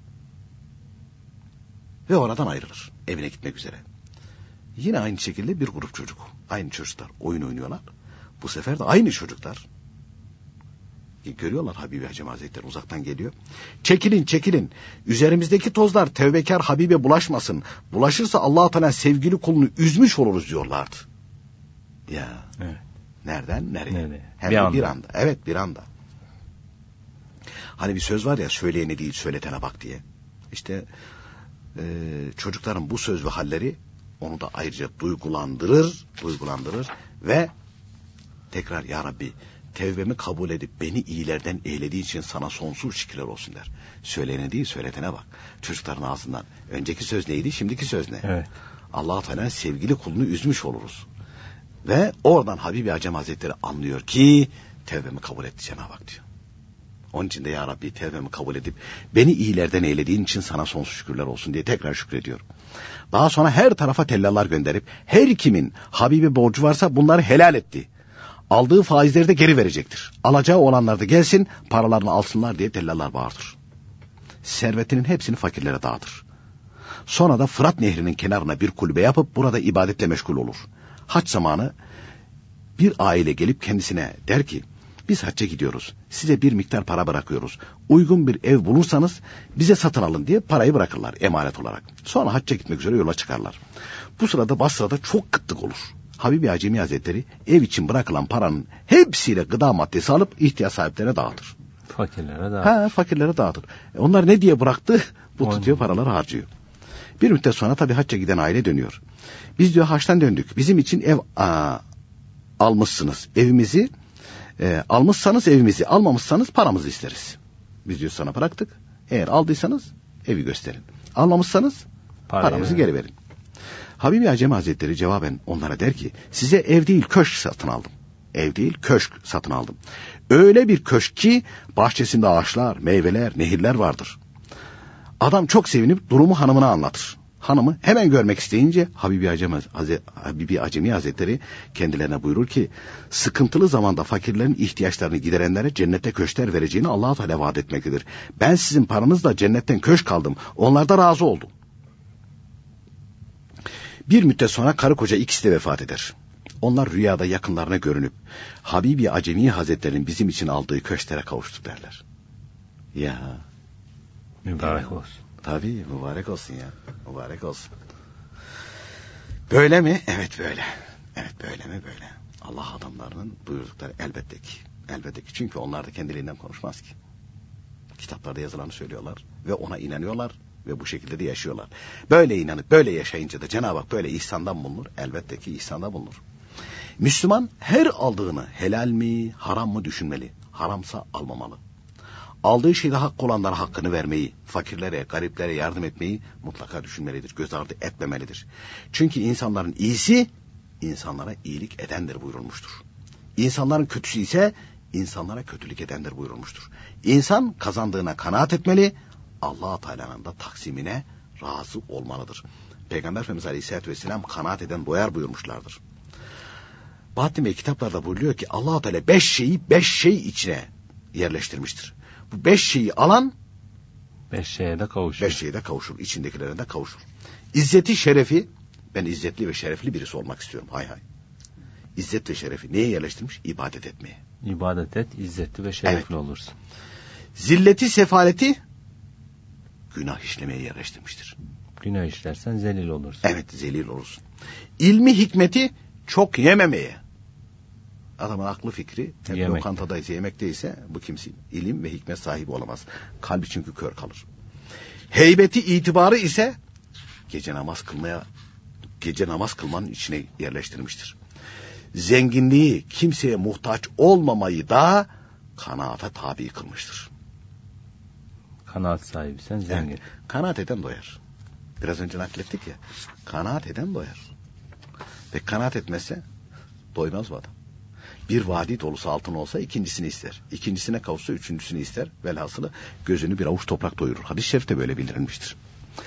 Ve oradan ayrılır. Evine gitmek üzere. Yine aynı şekilde bir grup çocuk. Aynı çocuklar oyun oynuyorlar. Bu sefer de aynı çocuklar. Görüyorlar Habibi Acem Hazretleri uzaktan geliyor. Çekilin çekilin. Üzerimizdeki tozlar tevbekar Habibe bulaşmasın. Bulaşırsa Allah-u Teala sevgili kulunu üzmüş oluruz diyorlardı. Ya. Evet. Nereden nereye? Nerede? Hem bir, anda. bir anda. Evet bir anda. Hani bir söz var ya söyleyene değil söyletene bak diye. İşte e, çocukların bu söz ve halleri onu da ayrıca duygulandırır, duygulandırır ve tekrar ya Rabbi tevbemi kabul edip beni iyilerden eylediği için sana sonsuz şükürler olsun der. Söyleyene değil söyletene bak. Çocukların ağzından. Önceki söz neydi? Şimdiki söz ne? Evet. Allah-u Teala sevgili kulunu üzmüş oluruz. Ve oradan Habibi Acem Hazretleri anlıyor ki tevbemi kabul etti Cenab-ı Hak diyor. Onun için de ya Rabbi tevbemi kabul edip beni iyilerden eylediğin için sana sonsuz şükürler olsun diye tekrar şükrediyorum. Daha sonra her tarafa tellallar gönderip her kimin Habibi borcu varsa bunları helal etti. Aldığı faizleri de geri verecektir. Alacağı olanlar da gelsin paralarını alsınlar diye tellallar bağırdır. Servetinin hepsini fakirlere dağıtır. Sonra da Fırat Nehri'nin kenarına bir kulübe yapıp burada ibadetle meşgul olur. Hac zamanı bir aile gelip kendisine der ki biz hacca gidiyoruz. Size bir miktar para bırakıyoruz. Uygun bir ev bulursanız bize satın alın diye parayı bırakırlar emanet olarak. Sonra hacca gitmek üzere yola çıkarlar. Bu sırada Basra'da çok kıtlık olur. Habibi Acemi Hazretleri ev için bırakılan paranın hepsiyle gıda maddesi alıp ihtiyaç sahiplerine dağıtır. Fakirlere dağıtır. Ha, fakirlere dağıtır. E onlar ne diye bıraktı? Bu tutuyor paraları harcıyor. Bir müddet sonra tabii hacca giden aile dönüyor. Biz diyor haçtan döndük. Bizim için ev aa, almışsınız. Evimizi e, almışsanız evimizi, almamışsanız paramızı isteriz. Biz diyor sana bıraktık. Eğer aldıysanız evi gösterin. Almamışsanız Parayı paramızı verin. Geri verin. Habibi Acemi Hazretleri cevaben onlara der ki size ev değil köşk satın aldım. Ev değil köşk satın aldım. Öyle bir köşk ki bahçesinde ağaçlar, meyveler, nehirler vardır. Adam çok sevinip durumu hanımına anlatır. Hanımı hemen görmek isteyince Habibi Acemi, Habibi Acemi Hazretleri kendilerine buyurur ki sıkıntılı zamanda fakirlerin ihtiyaçlarını giderenlere cennette köşkler vereceğini Allah-u Teala vaat etmektedir. Ben sizin paranızla cennetten köşk aldım. Onlar da razı oldu. Bir müddet sonra karı koca ikisi de vefat eder. Onlar rüyada yakınlarına görünüp Habibi Acemi Hazretleri'nin bizim için aldığı köşklere kavuştuk derler. Ya. Mübarek olsun. Tabii mübarek olsun ya. Mübarek olsun. Böyle mi? Evet böyle. Evet böyle mi? Böyle. Allah adamlarının buyurdukları elbette ki. Elbette ki. Çünkü onlar da kendiliğinden konuşmaz ki. Kitaplarda yazılanı söylüyorlar ve ona inanıyorlar ve bu şekilde de yaşıyorlar. Böyle inanıp böyle yaşayınca da Cenab-ı Hak böyle ihsandan bulunur. Elbette ki ihsanda bulunur. Müslüman her aldığını helal mi, haram mı düşünmeli. Haramsa almamalı. Aldığı şeyde hak olanlara hakkını vermeyi, fakirlere, gariplere yardım etmeyi mutlaka düşünmelidir. Göz ardı etmemelidir. Çünkü insanların iyisi insanlara iyilik edendir buyurulmuştur. İnsanların kötüsü ise insanlara kötülük edendir buyurulmuştur. İnsan kazandığına kanaat etmeli, Allah-u Teala'nın da taksimine razı olmalıdır. Peygamber Efendimiz Aleyhisselatü Vesselam kanaat eden doyar buyurmuşlardır. Bahattin Bey kitaplarda buyuruyor ki Allah-u Teala beş şeyi beş şey içine yerleştirmiştir. Bu beş şeyi alan beş şeye de kavuşur. Beş şeye de kavuşur. İçindekilerine de kavuşur. İzzeti, şerefi, ben izzetli ve şerefli birisi olmak istiyorum. Hay hay. İzzet ve şerefi neye yerleştirmiş? İbadet etmeye. İbadet et, izzetli ve şerefli evet. olursun. Zilleti, sefaleti günah işlemeye yerleştirmiştir. Günah işlersen zelil olursun. Evet, zelil olursun. İlmi, hikmeti çok yememeye. Adamın aklı fikri hep Yemek. lokantadaysa, yemekteyse bu kimse ilim ve hikmet sahibi olamaz. Kalbi çünkü kör kalır. Heybeti, itibarı ise gece namaz kılmaya, gece namaz kılmanın içine yerleştirmiştir. Zenginliği, kimseye muhtaç olmamayı da kanaata tabi kılmıştır. Kanaat sahibisen zengin. Evet, kanaat eden doyar. Biraz önce naklettik ya. Kanaat eden doyar. Ve kanaat etmezse doymaz bu adam. Bir vadi dolusu altın olsa ikincisini ister. İkincisine kavuşsa üçüncüsünü ister. Velhasılı gözünü bir avuç toprak doyurur. Hadis-i şerifte böyle bildirilmiştir.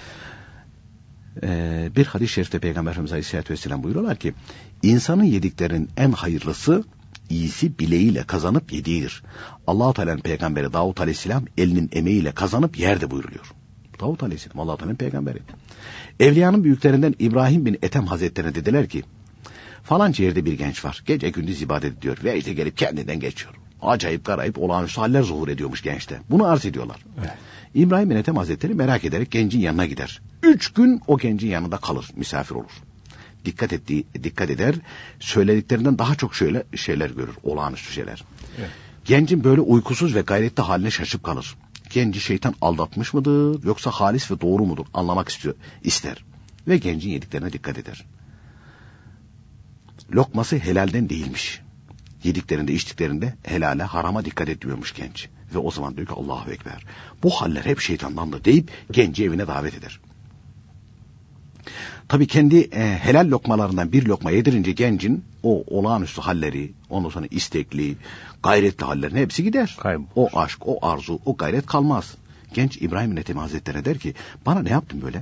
Ee, bir hadis-i şerifte Peygamber Efendimiz Aleyhisselatü Vesselam buyuruyorlar ki insanın yediklerinin en hayırlısı iyisi bileğiyle kazanıp yediğidir. Allah-u Teala'nın peygamberi Davut Aleyhisselam elinin emeğiyle kazanıp yerde buyuruluyor. Davut Aleyhisselam Allah-u Teala'nın peygamberi. Evliyanın büyüklerinden İbrahim bin Ethem Hazretlerine dediler ki falanca yerde bir genç var. Gece gündüz ibadet ediyor ve işte gelip kendinden geçiyor. Acayip garayip olağanüstü haller zuhur ediyormuş gençte. Bunu arz ediyorlar. Evet. İbrahim bin Ethem Hazretleri merak ederek gencin yanına gider. Üç gün o gencin yanında kalır, misafir olur. Dikkat ettiği, dikkat eder, söylediklerinden daha çok şöyle şeyler görür, olağanüstü şeyler. Evet. Gencin böyle uykusuz ve gayretli haline şaşıp kalır. Genci şeytan aldatmış mıdır, yoksa halis ve doğru mudur anlamak istiyor, ister. Ve gencin yediklerine dikkat eder. Lokması helalden değilmiş. Yediklerinde, içtiklerinde helale, harama dikkat etmiyormuş genç. Ve o zaman diyor ki Allahu Ekber. Bu haller hep şeytandan da deyip genci evine davet eder. Tabii kendi e, helal lokmalarından bir lokma yedirince gencin o olağanüstü halleri, ondan sonra istekli, gayretli hallerin hepsi gider. Kaybol. O aşk, o arzu, o gayret kalmaz. Genç İbrahim Nethemi Hazretleri der ki, bana ne yaptın böyle?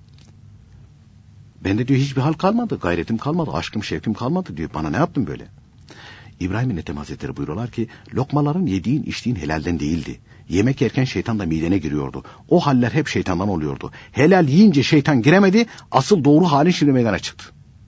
Bende diyor hiçbir hal kalmadı, gayretim kalmadı, aşkım şevkim kalmadı diyor. Bana ne yaptın böyle? İbrahim Nethemi Hazretleri buyuruyorlar ki, lokmaların yediğin içtiğin helalden değildi. Yemek yerken şeytan da midene giriyordu. O haller hep şeytandan oluyordu. Helal yiyince şeytan giremedi, asıl doğru halin şimdi meydana çıktı.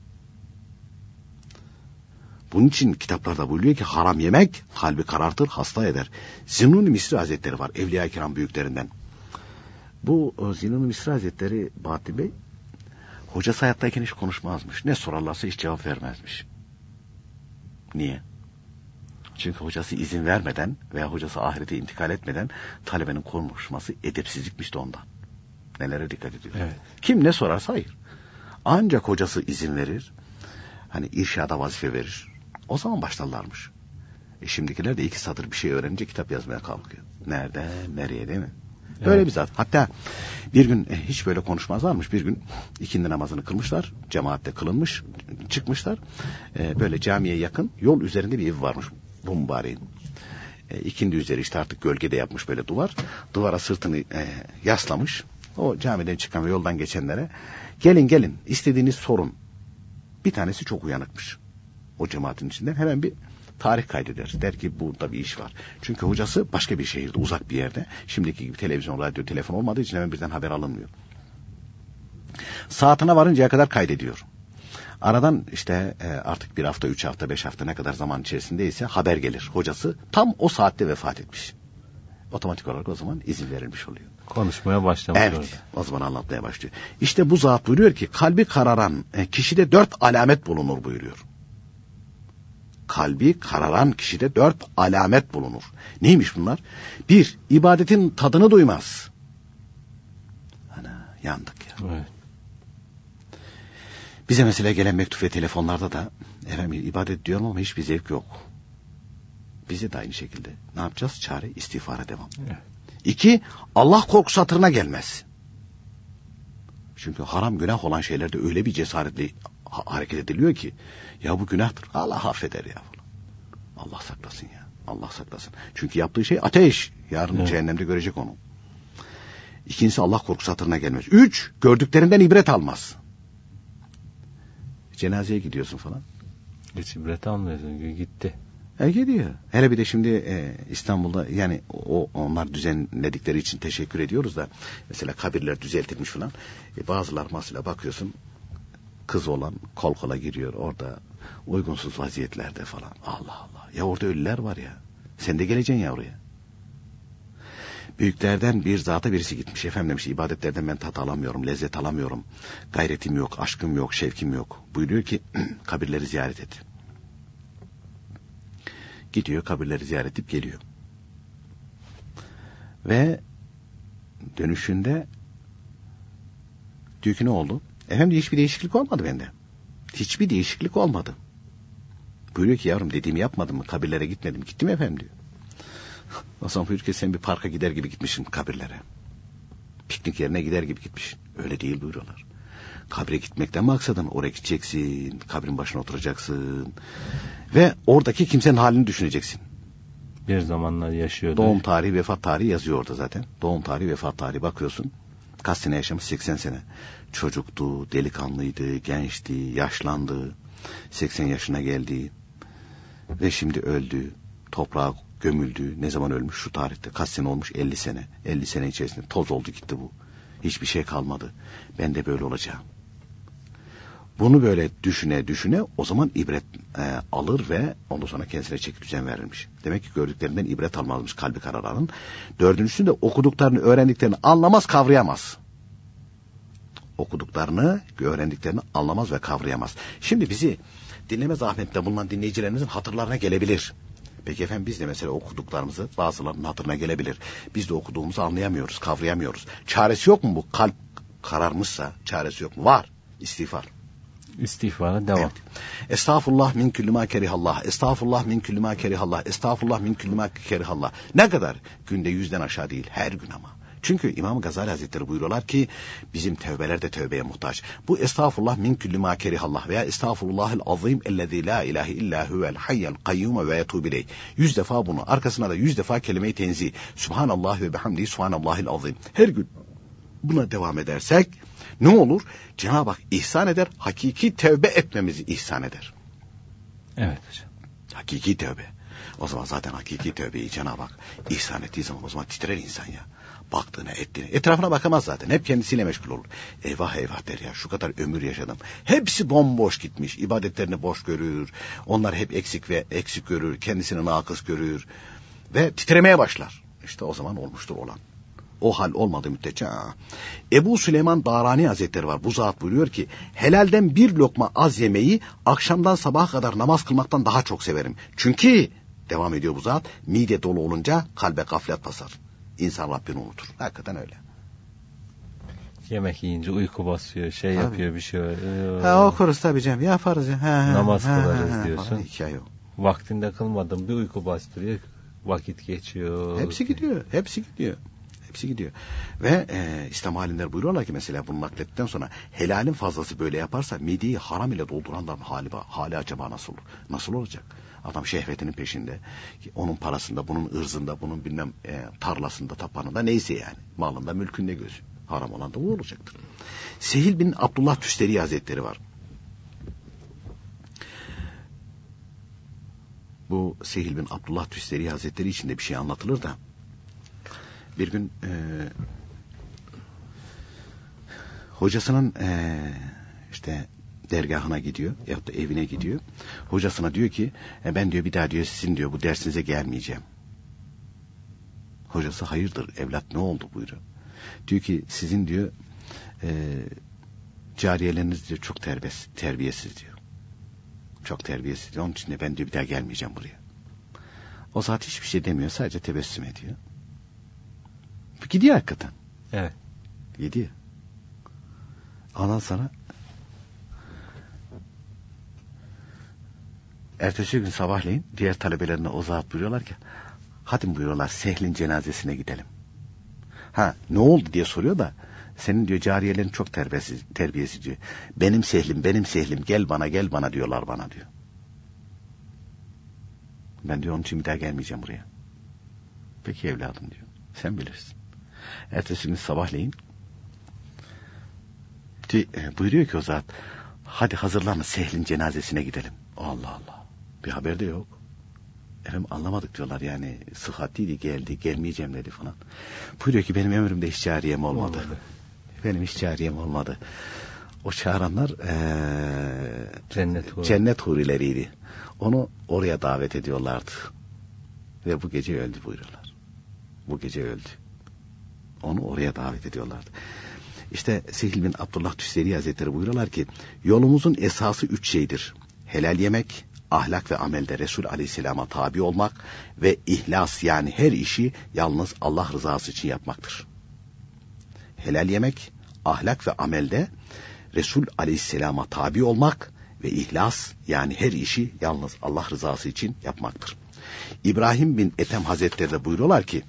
Bunun için kitaplarda buyuruyor ki haram yemek kalbi karartır, hasta eder. Zinnun-i Misri Hazretleri var, Evliya-i Kiram büyüklerinden. Bu Zinnun-i Misri Hazretleri Bahattin Bey, hocası hayattayken hiç konuşmazmış. Ne sorarlarsa hiç cevap vermezmiş. Niye? Çünkü hocası izin vermeden veya hocası ahirete intikal etmeden talebenin konuşması edepsizlikmiş de ondan. Nelere dikkat ediyor. Evet. Kim ne sorarsa hayır. Ancak hocası izin verir. Hani irşada vazife verir. O zaman başlarlarmış. E şimdikiler de iki satır bir şey öğrenince kitap yazmaya kalkıyor. Nerede, nereye değil mi? Böyle evet. Bir zat. Hatta bir gün e, hiç böyle konuşmazlarmış. Bir gün ikindi namazını kılmışlar. Cemaatte kılınmış. Çıkmışlar. E, böyle camiye yakın yol üzerinde bir ev varmış. Bu mübareğin. E, ikindi üzeri işte artık gölgede yapmış böyle duvar. Duvara sırtını e, yaslamış. O camiden çıkan ve yoldan geçenlere gelin gelin istediğiniz sorun. Bir tanesi çok uyanıkmış. O cemaatin içinden hemen bir tarih kaydeder. Der ki burada bir iş var. Çünkü hocası başka bir şehirde, uzak bir yerde. Şimdiki gibi televizyon, radyo, telefon olmadığı için hemen birden haber alınmıyor. Saatine varıncaya kadar kaydediyor. Aradan işte artık bir hafta, üç hafta, beş hafta ne kadar zaman içerisindeyse haber gelir. Hocası tam o saatte vefat etmiş. Otomatik olarak o zaman izin verilmiş oluyor. Konuşmaya başlamış. Evet, orada. o zaman anlatmaya başlıyor. İşte bu zat buyuruyor ki kalbi kararan kişide dört alamet bulunur buyuruyor. Kalbi kararan kişide dört alamet bulunur. Neymiş bunlar? Bir, ibadetin tadını duymaz. Ana, yandık ya. Evet. Bize mesela gelen mektup ve telefonlarda da efendim ibadet diyorum ama hiçbir zevk yok. Bize de aynı şekilde. Ne yapacağız? Çare istiğfara devam. Evet. İki, Allah korkusu hatırına gelmez. Çünkü haram günah olan şeylerde öyle bir cesaretli ha- hareket ediliyor ki ya bu günahtır. Allah affeder ya. Allah saklasın ya. Allah saklasın. Çünkü yaptığı şey ateş. Yarın evet. Cehennemde görecek onu. İkincisi Allah korkusu hatırına gelmez. Üç, gördüklerinden ibret almaz. Cenazeye gidiyorsun falan. Hiç ibret almıyorsun. Gitti. E gidiyor. Hele bir de şimdi e, İstanbul'da yani o onlar düzenledikleri için teşekkür ediyoruz da mesela kabirler düzeltilmiş falan. E, bazılar mesela bakıyorsun kız olan kol kola giriyor orada uygunsuz vaziyetlerde falan. Allah Allah. Ya orada ölüler var ya. Sen de geleceksin ya oraya. Büyüklerden bir zata birisi gitmiş. Efendim demiş ibadetlerden ben tat alamıyorum, lezzet alamıyorum. Gayretim yok, aşkım yok, şevkim yok. Buyuruyor ki kabirleri ziyaret et. Gidiyor kabirleri ziyaret edip geliyor. Ve dönüşünde diyor ki ne oldu? Efendim hiçbir değişiklik olmadı bende. Hiçbir değişiklik olmadı. Buyuruyor ki yavrum dediğimi yapmadın mı? Kabirlere gitmedim. Gittim efendim diyor. O zaman buyuruyor ki sen bir parka gider gibi gitmişsin kabirlere. Piknik yerine gider gibi gitmişsin. Öyle değil buyuruyorlar. Kabre gitmekten maksadın oraya gideceksin. Kabrin başına oturacaksın. Ve oradaki kimsenin halini düşüneceksin. Bir zamanlar yaşıyordu. Doğum tarihi, vefat tarihi yazıyor orada zaten. Doğum tarihi, vefat tarihi bakıyorsun. Kaç sene yaşamış? seksen sene. Çocuktu, delikanlıydı, gençti, yaşlandı. seksen yaşına geldi. Ve şimdi öldü. Toprağa gömüldü. Ne zaman ölmüş? Şu tarihte. Kaç sene olmuş? elli sene. elli sene içerisinde toz oldu gitti bu. Hiçbir şey kalmadı. Ben de böyle olacağım. Bunu böyle düşüne düşüne o zaman ibret e, alır ve ondan sonra kendisine çeki düzen verilmiş. Demek ki gördüklerinden ibret almazmış kalbi kararanın. Dördüncüsü de okuduklarını, öğrendiklerini anlamaz, kavrayamaz. Okuduklarını, öğrendiklerini anlamaz ve kavrayamaz. Şimdi bizi dinleme zahmetinde bulunan dinleyicilerimizin hatırlarına gelebilir. Peki efendim biz de mesela okuduklarımızı bazılarının hatırına gelebilir. Biz de okuduğumuzu anlayamıyoruz, kavrayamıyoruz. Çaresi yok mu bu? Kalp kararmışsa çaresi yok mu? Var. İstiğfar. İstiğfara devam. Evet. Estağfurullah min kulli ma kerihallah. Estağfurullah min kulli ma kerihallah. Estağfurullah min kulli ma kerihallah. Ne kadar? Günde yüzden aşağı değil. Her gün ama. Çünkü İmam Gazali Hazretleri buyuruyorlar ki bizim tevbeler de tövbeye muhtaç. Bu estağfurullah min külli ma kerihallah veya estağfurullahil azim ellezî la ilahe illa huvel hayyel kayyum ve yetûbü ileyh. Yüz defa bunu, arkasına da yüz defa kelime-i tenzih. Subhanallah ve bihamdihi subhanallahil azim. Her gün buna devam edersek ne olur? Cenab-ı Hak ihsan eder, hakiki tevbe etmemizi ihsan eder. Evet hocam. Hakiki tevbe. O zaman zaten hakiki tövbeyi Cenab-ı Hak ihsan ettiği zaman o zaman titrer insan ya. Baktığına, ettiğine. Etrafına bakamaz zaten. Hep kendisiyle meşgul olur. Eyvah eyvah der ya. Şu kadar ömür yaşadım. Hepsi bomboş gitmiş. İbadetlerini boş görür. Onlar hep eksik ve eksik görür. Kendisini nakıs görür. Ve titremeye başlar. İşte o zaman olmuştur olan. O hal olmadığı müddetçe. Aa. Ebu Süleyman Darani Hazretleri var. Bu zat buyuruyor ki helalden bir lokma az yemeği akşamdan sabaha kadar namaz kılmaktan daha çok severim. Çünkü devam ediyor bu zat, mide dolu olunca kalbe gaflet basar. İnsan Rabbini unutur. Hakikaten öyle. Yemek yiyince uyku basıyor, şey tabii. Yapıyor bir şey. Ee, ha okuruz tabii canım, yaparız ya. Ha, namaz ha, kılarız ha, diyorsun. Ha, hikaye o. Vaktinde kılmadım, bir uyku bastırıyor, vakit geçiyor. Hepsi gidiyor, hepsi gidiyor. Hepsi gidiyor. Ve e, İslam alimler buyuruyorlar ki mesela bunu naklettikten sonra helalin fazlası böyle yaparsa mideyi haram ile dolduranların hali, hali acaba nasıl olur? Nasıl olacak? Adam şehvetinin peşinde. Onun parasında, bunun ırzında, bunun bilmem e, tarlasında, tapanında neyse yani. Malında, mülkünde gözü. Haram olan da bu olacaktır. Sehil bin Abdullah Tüsteri Hazretleri var. Bu Sehil bin Abdullah Tüsteri Hazretleri içinde bir şey anlatılır da bir gün e, hocasının e, işte dergahına gidiyor ya da evine gidiyor. Hocasına diyor ki e, ben diyor bir daha diyor sizin diyor bu dersinize gelmeyeceğim. Hocası hayırdır evlat ne oldu buyuruyor. Diyor ki sizin diyor e, cariyeleriniz diyor çok terbiyesiz, terbiyesiz diyor. Çok terbiyesiz diyor. Onun için de ben diyor bir daha gelmeyeceğim buraya. O zat hiçbir şey demiyor, sadece tebessüm ediyor. Gidiyor hakikaten. Evet. Gidiyor. Ondan sonra ertesi gün sabahleyin diğer talebelerine o zat buyuruyorlar ki hadi buyuruyorlar Sehl'in cenazesine gidelim. Ha ne oldu diye soruyor da senin diyor cariyelerin çok terbiyesiz, terbiyesiz diyor. Benim Sehl'im benim Sehl'im gel bana gel bana diyorlar bana diyor. Ben diyor onun için bir daha gelmeyeceğim buraya. Peki evladım diyor. Sen bilirsin. Ertesi gün sabahleyin diyor, e, buyuruyor ki o zat hadi hazırlanın Sehl'in cenazesine gidelim. Allah Allah. Bir haber de yok. Efendim anlamadık diyorlar yani sıhhatliydi geldi gelmeyeceğim dedi falan. Buyuruyor ki benim ömrümde hiç cariyem olmadı. olmadı. Benim hiç cariyem olmadı. O çağıranlar ee, cennet, huri. cennet hurileriydi. Onu oraya davet ediyorlardı. Ve bu gece öldü buyuruyorlar. Bu gece öldü. Onu oraya davet ediyorlardı. İşte Sehil bin Abdullah Tüsteri Hazretleri buyuruyorlar ki yolumuzun esası üç şeydir. Helal yemek, ahlak ve amelde Resul Aleyhisselam'a tabi olmak ve ihlas yani her işi yalnız Allah rızası için yapmaktır. Helal yemek, ahlak ve amelde Resul Aleyhisselam'a tabi olmak ve ihlas yani her işi yalnız Allah rızası için yapmaktır. İbrahim bin Ethem Hazretleri de buyuruyorlar ki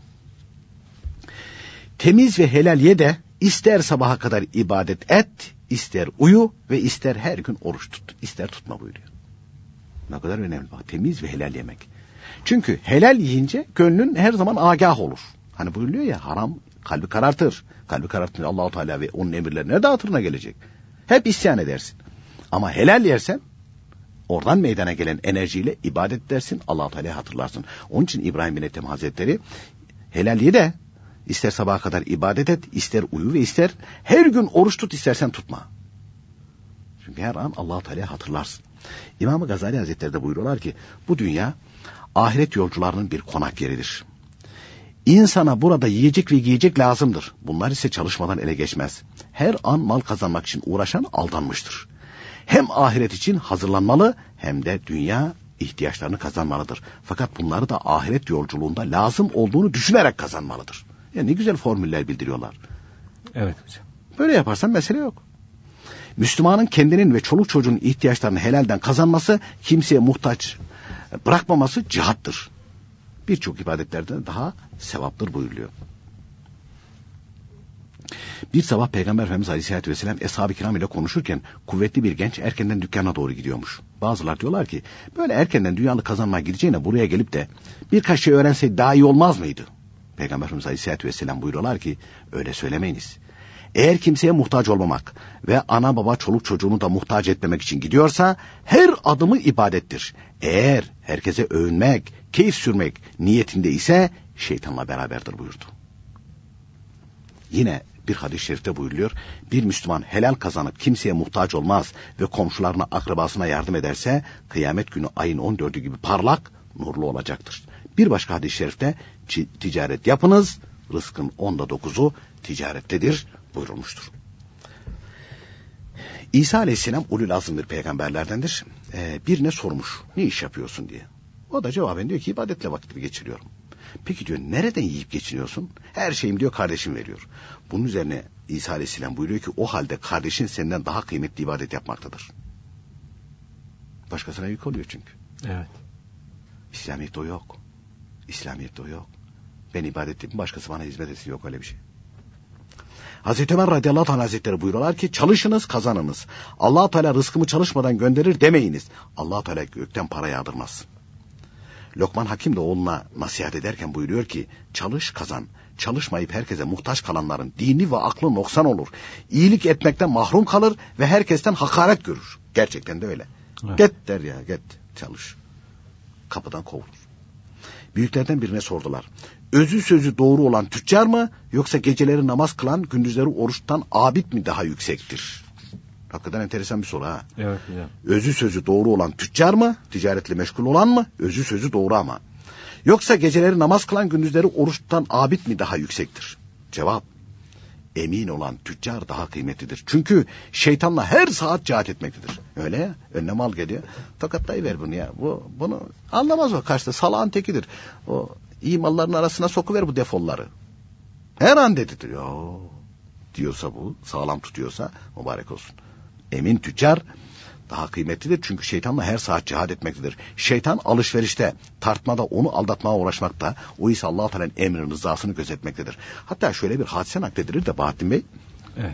temiz ve helal ye de ister sabaha kadar ibadet et, ister uyu ve ister her gün oruç tut. İster tutma buyuruyor. Ne kadar önemli bak. Temiz ve helal yemek. Çünkü helal yiyince gönlün her zaman agah olur. Hani buyuruyor ya haram kalbi karartır. Kalbi karartınca Allah-u Teala ve onun emirleri nerede hatırına gelecek? Hep isyan edersin. Ama helal yersen oradan meydana gelen enerjiyle ibadet edersin. Allah-u Teala'yı hatırlarsın. Onun için İbrahim bin Ethem Hazretleri helal ye de ister sabaha kadar ibadet et, ister uyu ve ister her gün oruç tut, istersen tutma. Çünkü her an Allah-u Teala'yı hatırlarsın. İmam-ı Gazali Hazretleri de buyuruyorlar ki bu dünya ahiret yolcularının bir konak yeridir. İnsana burada yiyecek ve giyecek lazımdır. Bunlar ise çalışmadan ele geçmez. Her an mal kazanmak için uğraşan aldanmıştır. Hem ahiret için hazırlanmalı hem de dünya ihtiyaçlarını kazanmalıdır. Fakat bunları da ahiret yolculuğunda lazım olduğunu düşünerek kazanmalıdır. Ya ne güzel formüller bildiriyorlar. Evet hocam. Böyle yaparsan mesele yok. Müslümanın kendinin ve çoluk çocuğun ihtiyaçlarını helalden kazanması, kimseye muhtaç bırakmaması cihattır. Birçok ibadetlerden daha sevaptır buyuruluyor. Bir sabah Peygamber Efendimiz Aleyhisselatü Vesselam Eshab-ı Kiram ile konuşurken kuvvetli bir genç erkenden dükkana doğru gidiyormuş. Bazılar diyorlar ki böyle erkenden dünyalık kazanmaya gideceğine buraya gelip de birkaç şey öğrenseydi daha iyi olmaz mıydı? Peygamber Efendimiz Aleyhisselatü Vesselam buyuruyorlar ki öyle söylemeyiniz. Eğer kimseye muhtaç olmamak ve ana baba çoluk çocuğunu da muhtaç etmemek için gidiyorsa her adımı ibadettir. Eğer herkese övünmek, keyif sürmek niyetinde ise şeytanla beraberdir buyurdu. Yine bir hadis-i şerifte buyuruluyor. Bir Müslüman helal kazanıp kimseye muhtaç olmaz ve komşularına, akrabasına yardım ederse kıyamet günü ayın on dördü gibi parlak, nurlu olacaktır. Bir başka hadis-i şerifte ticaret yapınız, rızkın onda dokuzu ticarettedir buyurulmuştur. İsa Aleyhisselam ulul azm bir peygamberlerdendir. Ee, birine sormuş, ne iş yapıyorsun diye. O da cevaben diyor ki ibadetle vakitimi geçiriyorum. Peki diyor nereden yiyip geçiniyorsun? Her şeyim diyor kardeşim veriyor. Bunun üzerine İsa Aleyhisselam buyuruyor ki o halde kardeşin senden daha kıymetli ibadet yapmaktadır. Başkasına yük oluyor çünkü. Evet. İslamiyet'te o yok. İslamiyet'te o yok. Ben ibadet edeyim, başkası bana hizmet etsin, yok öyle bir şey. Hazreti Ömer radıyallahu anh hazretleri buyuruyorlar ki çalışınız kazanınız. Allah-u Teala rızkımı çalışmadan gönderir demeyiniz. Allah-u Teala gökten para yağdırmaz. Lokman Hakim de oğluna nasihat ederken buyuruyor ki çalış kazan. Çalışmayıp herkese muhtaç kalanların dini ve aklı noksan olur. İyilik etmekten mahrum kalır ve herkesten hakaret görür. Gerçekten de öyle. Evet. Git der ya git çalış. Kapıdan kovulur. Büyüklerden birine sordular. Özü sözü doğru olan tüccar mı yoksa geceleri namaz kılan gündüzleri oruç tutan abid mi daha yüksektir? Hakikaten enteresan bir soru ha. Evet hocam. Özü sözü doğru olan tüccar mı? Ticaretle meşgul olan mı? Özü sözü doğru ama. Yoksa geceleri namaz kılan gündüzleri oruç tutan abid mi daha yüksektir? Cevap. Emin olan tüccar daha kıymetlidir. Çünkü şeytanla her saat cihat etmektedir. Öyle ya. Önüne mal geliyor. Tokatlayıver bunu ya. Bu, bunu anlamaz o. Karşıda salağın tekidir. O iyi malların arasına sokuver bu defolları. Her an dedi diyor. Diyorsa bu sağlam tutuyorsa mübarek olsun. Emin tüccar daha kıymetlidir çünkü şeytanla her saat cihad etmektedir. Şeytan alışverişte, tartmada onu aldatmaya uğraşmakta, o ise Allah-u Teala'nın emrinin rızasını gözetmektedir. Hatta şöyle bir hadise nakledilir de Bahattin Bey. Evet.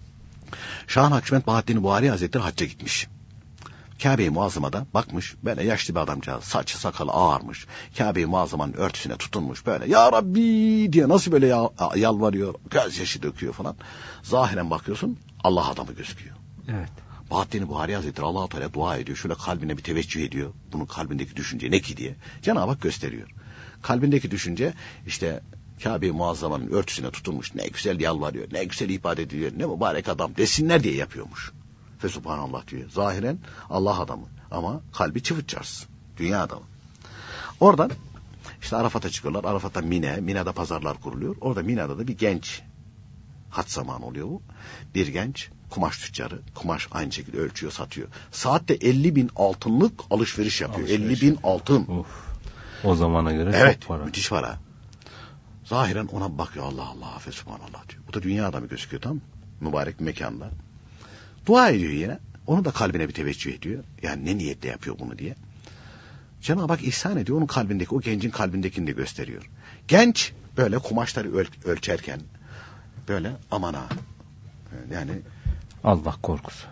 Şah-ı Nakşibend Bahattin Buhari Hazretleri hacca gitmiş. Kabe-i Muazzama'da bakmış, böyle yaşlı bir adamcağız, saçı sakalı ağarmış. Kabe-i Muazzama'nın örtüsüne tutunmuş böyle. Ya Rabbi diye nasıl böyle ya, yalvarıyor, gözyaşı döküyor falan. Zahiren bakıyorsun Allah adamı gözüküyor. Evet. Bahattin Buhari Hazretleri Allah-u Teala dua ediyor. Şöyle kalbine bir teveccüh ediyor. Bunun kalbindeki düşünce ne ki diye. Cenab-ı Hak gösteriyor. Kalbindeki düşünce işte Kabe-i Muazzama'nın örtüsüne tutunmuş. Ne güzel yalvarıyor. Ne güzel ibadet ediyor. Ne mübarek adam desinler diye yapıyormuş. Ve subhanallah diyor. Zahiren Allah adamı. Ama kalbi çıvıtçarsız. Dünya adamı. Oradan işte Arafat'a çıkıyorlar. Arafat'ta Mine. Mine'de pazarlar kuruluyor. Orada Mine'de de bir genç hac zamanı oluyor bu. Bir genç kumaş tüccarı. Kumaş aynı şekilde ölçüyor, satıyor. Saatte elli bin altınlık alışveriş yapıyor. Alışveriş. elli bin altın. Of. O zamana göre evet, çok para. Müthiş para. Zahiren ona bakıyor Allah Allah ve subhanallah diyor. Bu da dünya adamı gözüküyor tam. Mübarek bir mekanda. Dua ediyor yine. Onu da kalbine bir teveccüh ediyor. Yani ne niyetle yapıyor bunu diye. Cenab-ı Hak ihsan ediyor. Onun kalbindeki, o gencin kalbindekini de gösteriyor. Genç böyle kumaşları öl- ölçerken böyle aman ha. Yani Allah korkusu.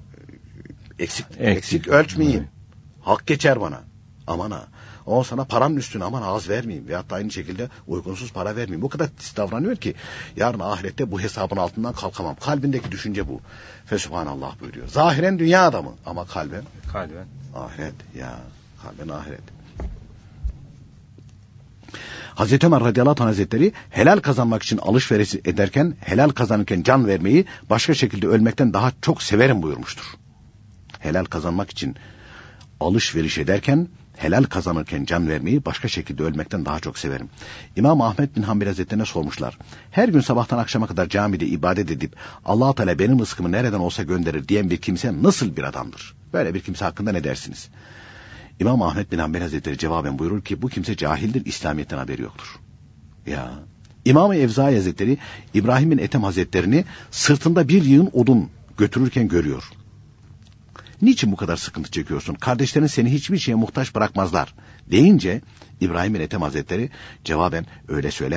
Eksik, eksik, eksik ölçmeyeyim. Evet. Hak geçer bana. Aman ha. O sana paranın üstüne aman az vermeyeyim. Veyahut da aynı şekilde uygunsuz para vermeyeyim. Bu kadar davranıyor ki yarın ahirette bu hesabın altından kalkamam. Kalbindeki düşünce bu. Fesubhanallah buyuruyor. Zahiren dünya adamı ama kalben. Kalben. Ahiret ya. Kalben ahiret. Hazreti Ömer radıyallahu anh hazretleri helal kazanmak için alışveriş ederken helal kazanırken can vermeyi başka şekilde ölmekten daha çok severim buyurmuştur. Helal kazanmak için alışveriş ederken helal kazanırken can vermeyi başka şekilde ölmekten daha çok severim. İmam Ahmed bin Hanbel Hazretlerine sormuşlar. Her gün sabahtan akşama kadar camide ibadet edip Allah-u Teala benim rızkımı nereden olsa gönderir diyen bir kimse nasıl bir adamdır? Böyle bir kimse hakkında ne dersiniz? İmam Ahmed bin Hanbel Hazretleri cevaben buyurur ki bu kimse cahildir, İslamiyet'ten haberi yoktur. Ya. İmam-ı Evzai Hazretleri İbrahim bin Ethem Hazretlerini sırtında bir yığın odun götürürken görüyor. Niçin bu kadar sıkıntı çekiyorsun? Kardeşlerin seni hiçbir şeye muhtaç bırakmazlar deyince İbrahim bin Ethem Hazretleri cevaben öyle söyleme.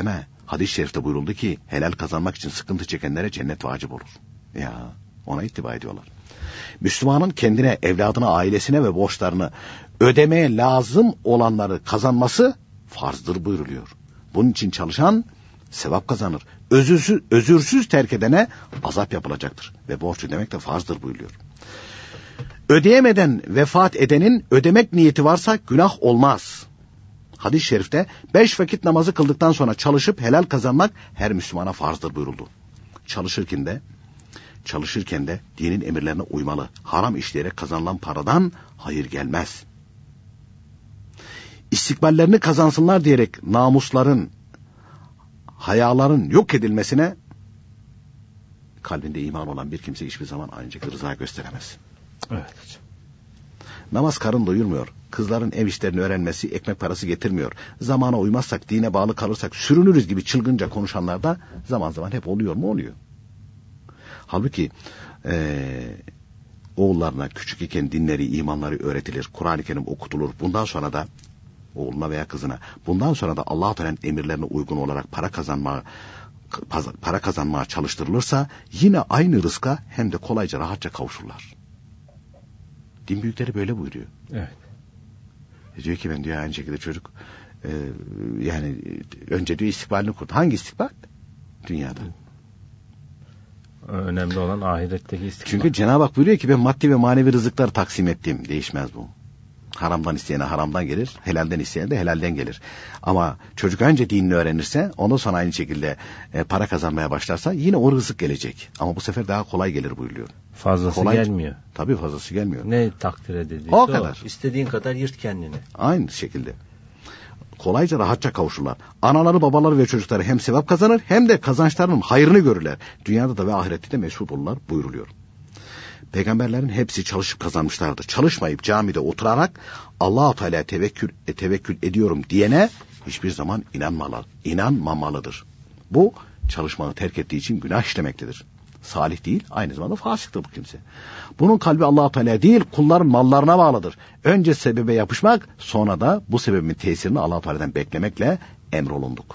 Hadis-i şerifte buyuruldu ki helal kazanmak için sıkıntı çekenlere cennet vacip olur. Ya ona ittiba ediyorlar. Müslümanın kendine, evladına, ailesine ve borçlarını ödemeye lazım olanları kazanması farzdır buyuruluyor. Bunun için çalışan sevap kazanır. Özürsüz, özürsüz terk edene azap yapılacaktır. Ve borç ödemek de farzdır buyuruyor. Ödeyemeden vefat edenin ödemek niyeti varsa günah olmaz. Hadis-i şerifte beş vakit namazı kıldıktan sonra çalışıp helal kazanmak her Müslümana farzdır buyuruldu. Çalışırken de çalışırken de dinin emirlerine uymalı. Haram işleyerek kazanılan paradan hayır gelmez. İstikballerini kazansınlar diyerek namusların, hayaların yok edilmesine kalbinde iman olan bir kimse hiçbir zaman ancak rıza gösteremez. Evet. Namaz karın doyurmuyor. Kızların ev işlerini öğrenmesi ekmek parası getirmiyor. Zamana uymazsak, dine bağlı kalırsak sürünürüz gibi çılgınca konuşanlar da zaman zaman hep oluyor mu? Oluyor. Halbuki ee, oğullarına küçük iken dinleri, imanları öğretilir. Kur'an-ı Kerim okutulur. Bundan sonra da oğluna veya kızına, bundan sonra da Allah-u Teala'nın emirlerine uygun olarak para kazanma, para kazanmaya çalıştırılırsa yine aynı rızka hem de kolayca rahatça kavuşurlar. Din büyükleri böyle buyuruyor. Evet. E diyor ki ben diyor aynı şekilde çocuk e, yani önce diyor istikbalini kurdu. Hangi istikbal? Dünyada. Önemli olan ahiretteki istikbal. Çünkü Cenab-ı Hak buyuruyor ki ben maddi ve manevi rızıkları taksim ettim. Değişmez bu. Haramdan isteyene haramdan gelir, helalden isteyene de helalden gelir. Ama çocuk önce dinini öğrenirse, ondan sonra aynı şekilde e, para kazanmaya başlarsa yine o rızık gelecek. Ama bu sefer daha kolay gelir buyuruyor. Fazlası kolay, gelmiyor. Tabii fazlası gelmiyor. Ne takdir edildiyse o kadar. O. İstediğin kadar yırt kendini. Aynı şekilde. Kolayca rahatça kavuşurlar. Anaları, babaları ve çocukları hem sevap kazanır hem de kazançlarının hayrını görürler. Dünyada da ve ahirette de mesut olurlar buyuruluyor. Peygamberlerin hepsi çalışıp kazanmışlardır. Çalışmayıp camide oturarak Allah-u Teala'ya tevekkül, e, tevekkül ediyorum diyene hiçbir zaman inanmalı, inanmamalıdır. Bu çalışmayı terk ettiği için günah işlemektedir. Salih değil, aynı zamanda fasıktır bu kimse. Bunun kalbi Allah-u Teala değil, kulların mallarına bağlıdır. Önce sebebe yapışmak, sonra da bu sebebin tesirini Allah-u Teala'dan beklemekle emrolunduk.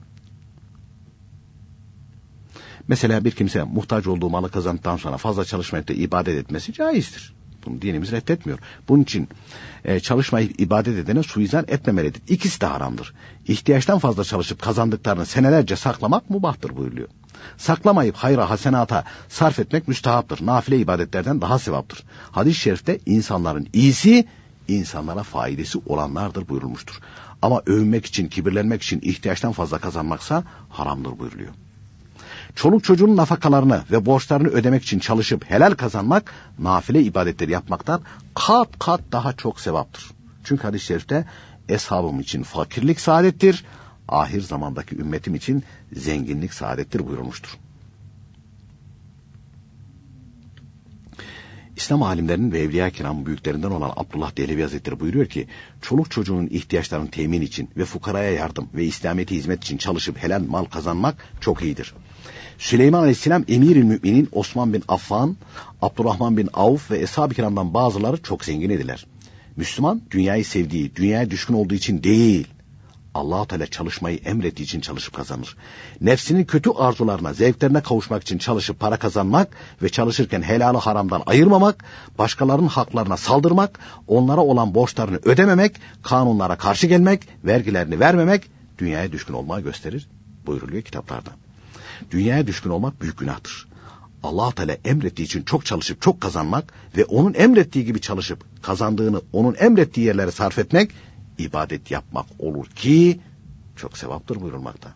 Mesela bir kimse muhtaç olduğu malı kazandıktan sonra fazla çalışmayıp da ibadet etmesi caizdir. Bunu dinimiz reddetmiyor. Bunun için e, çalışmayıp ibadet edene suizan etmemelidir. İkisi de haramdır. İhtiyaçtan fazla çalışıp kazandıklarını senelerce saklamak mubahtır buyuruyor. Saklamayıp hayra, hasenata sarf etmek müstehaptır. Nafile ibadetlerden daha sevaptır. Hadis-i şerifte insanların iyisi insanlara faydası olanlardır buyurulmuştur. Ama övünmek için, kibirlenmek için ihtiyaçtan fazla kazanmaksa haramdır buyuruluyor. Çoluk çocuğun nafakalarını ve borçlarını ödemek için çalışıp helal kazanmak, nafile ibadetleri yapmaktan kat kat daha çok sevaptır. Çünkü hadis-i şerifte eshabım için fakirlik saadettir, ahir zamandaki ümmetim için zenginlik saadettir buyurulmuştur. İslam alimlerinin ve Evliya-i Kiram'ın büyüklerinden olan Abdullah Dehlevi Hazretleri buyuruyor ki, çoluk çocuğun ihtiyaçlarının temin için ve fukaraya yardım ve İslamiyet'e hizmet için çalışıp helal mal kazanmak çok iyidir. Süleyman Aleyhisselam Emir-i Müminin Osman bin Affan, Abdurrahman bin Avf ve Eshab-ı Kiram'dan bazıları çok zengin idiler. Müslüman dünyayı sevdiği, dünyaya düşkün olduğu için değil, Allah-u Teala çalışmayı emrettiği için çalışıp kazanır. Nefsinin kötü arzularına, zevklerine kavuşmak için çalışıp para kazanmak ve çalışırken helalı haramdan ayırmamak, başkalarının haklarına saldırmak, onlara olan borçlarını ödememek, kanunlara karşı gelmek, vergilerini vermemek, dünyaya düşkün olmayı gösterir buyuruluyor kitaplarda. Dünyaya düşkün olmak büyük günahtır. Allah-u Teala emrettiği için çok çalışıp çok kazanmak ve onun emrettiği gibi çalışıp kazandığını onun emrettiği yerlere sarf etmek, ibadet yapmak olur ki çok sevaptır buyurulmakta.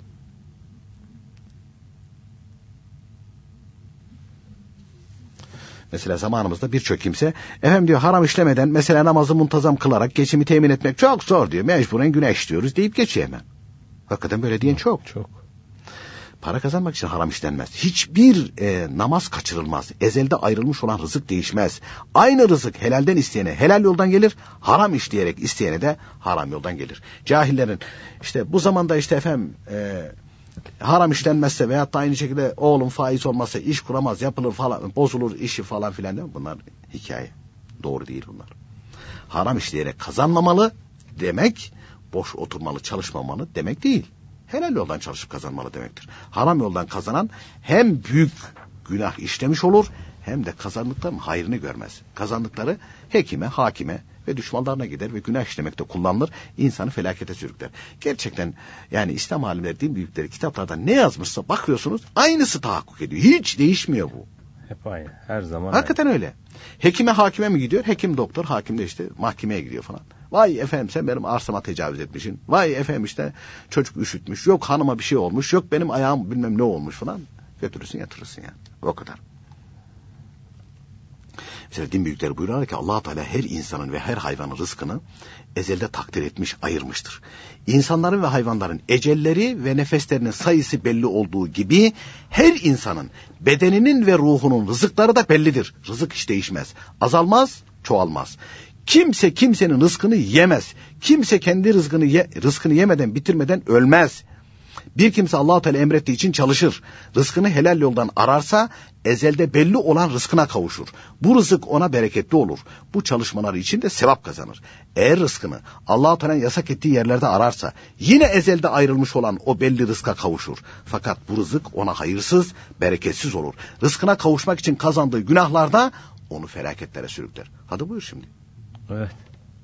Mesela zamanımızda birçok kimse efendim diyor haram işlemeden mesela namazı muntazam kılarak geçimi temin etmek çok zor diyor. Mecburen günah işliyoruz deyip geçiyor hemen. Hakikaten böyle diyen çok. Çok. Para kazanmak için haram işlenmez. Hiçbir e, namaz kaçırılmaz. Ezelde ayrılmış olan rızık değişmez. Aynı rızık helalden isteyene helal yoldan gelir, haram işleyerek isteyene de haram yoldan gelir. Cahillerin işte bu zamanda işte efendim e, haram işlenmezse veyahut da aynı şekilde oğlum faiz olmazsa iş kuramaz, yapılır falan, bozulur işi falan filan değil mi? Bunlar hikaye. Doğru değil bunlar. Haram işleyerek kazanmamalı demek, boş oturmalı, çalışmamalı demek değil. helal yoldan çalışıp kazanmalı demektir. Haram yoldan kazanan hem büyük günah işlemiş olur hem de kazandıklarının hayrını görmez. Kazandıkları hekime, hakime ve düşmanlarına gider ve günah işlemekte kullanılır. İnsanı felakete sürükler. Gerçekten yani İslam alimleri, din büyükleri kitaplarda ne yazmışsa bakıyorsunuz aynısı tahakkuk ediyor. Hiç değişmiyor bu. Hep aynı. Her zaman Hakikaten aynı. öyle. Hekime, hakime mi gidiyor? Hekim doktor, hakim de işte mahkemeye gidiyor falan. Vay efendim sen benim arsama tecavüz etmişsin. Vay efendim işte çocuk üşütmüş. Yok hanıma bir şey olmuş. Yok benim ayağım bilmem ne olmuş falan. Götürürsün yatırırsın yani. O kadar. Mesela din büyükleri buyuruyorlar ki Allah Teala her insanın ve her hayvanın rızkını ezelde takdir etmiş, ayırmıştır. İnsanların ve hayvanların ecelleri ve nefeslerinin sayısı belli olduğu gibi her insanın bedeninin ve ruhunun rızıkları da bellidir. Rızık hiç değişmez. Azalmaz, çoğalmaz. Kimse kimsenin rızkını yemez. Kimse kendi rızkını ye, rızkını yemeden, bitirmeden ölmez. Bir kimse Allah-u Teala emrettiği için çalışır. Rızkını helal yoldan ararsa ezelde belli olan rızkına kavuşur. Bu rızık ona bereketli olur. Bu çalışmaları için de sevap kazanır. Eğer rızkını Allah-u Teala'nın yasak ettiği yerlerde ararsa yine ezelde ayrılmış olan o belli rızka kavuşur. Fakat bu rızık ona hayırsız, bereketsiz olur. Rızkına kavuşmak için kazandığı günahlarda onu felaketlere sürükler. Hadi buyur şimdi. Evet.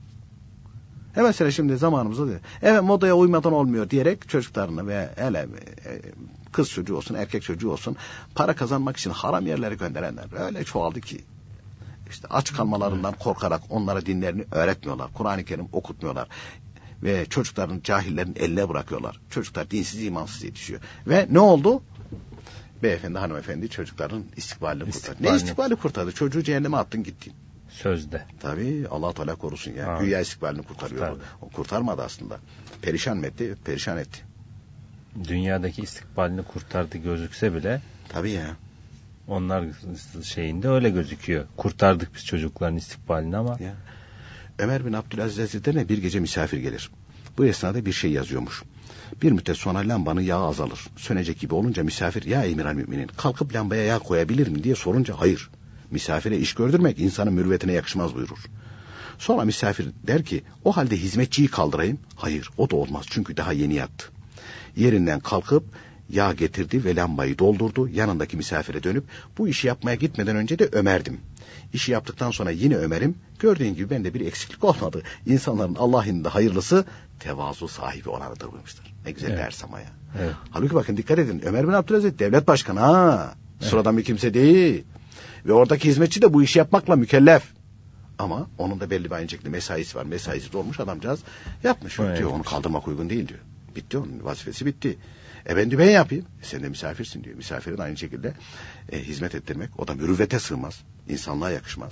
E mesela şimdi zamanımızda diyor. Evet modaya uymadan olmuyor diyerek çocuklarını ve hele kız çocuğu olsun erkek çocuğu olsun para kazanmak için haram yerlere gönderenler öyle çoğaldı ki. İşte aç kalmalarından korkarak onlara dinlerini öğretmiyorlar. Kur'an-ı Kerim okutmuyorlar. Ve çocukların cahillerin eline bırakıyorlar. Çocuklar dinsiz imansız yetişiyor. Ve ne oldu? Beyefendi hanımefendi çocukların istikbalini kurtardı. Ne istikbali kurtardı? Çocuğu cehenneme attın gittin. Sözde. Tabii Allah Teala korusun ya. Ha. Güya istikbalini kurtarıyor. Kurtardı. O kurtarmadı aslında. Perişan mı etti? Perişan etti. Dünyadaki istikbalini kurtardı gözükse bile. Tabii ya. Onlar şeyinde öyle gözüküyor. Kurtardık biz çocukların istikbalini ama. Ya. Ömer bin Abdülaziz Hazretleri'ne bir gece misafir gelir. Bu esnada bir şey yazıyormuş. Bir müddet sonra lambanın yağı azalır. Sönecek gibi olunca misafir ya emir-i müminin kalkıp lambaya yağ koyabilir mi diye sorunca hayır. Misafire iş gördürmek insanın mürüvvetine yakışmaz buyurur. Sonra misafir der ki o halde hizmetçiyi kaldırayım. Hayır o da olmaz çünkü daha yeni yattı. Yerinden kalkıp yağ getirdi ve lambayı doldurdu. Yanındaki misafire dönüp bu işi yapmaya gitmeden önce de Ömer'dim. İşi yaptıktan sonra yine Ömer'im. Gördüğün gibi bende bir eksiklik olmadı. İnsanların Allah'ın da hayırlısı tevazu sahibi olanıdır buyurmuşlar. Ne güzel evet. Ders ama ya. Evet. Halbuki bakın dikkat edin. Ömer bin Abdülaziz devlet başkanı ha. Evet. Sıradan bir kimse değil. Ve oradaki hizmetçi de bu işi yapmakla mükellef. Ama onun da belli bir öncelikli mesaisi var. Mesaisi dolmuş adamcağız yapmış. Evet. Diyor onu kaldırmak uygun değil diyor. Bitti onun vazifesi bitti. E ben de ben yapayım. E sen de misafirsin diyor. Misafirin aynı şekilde e, hizmet ettirmek. O da mürüvvete sığmaz. İnsanlığa yakışmaz.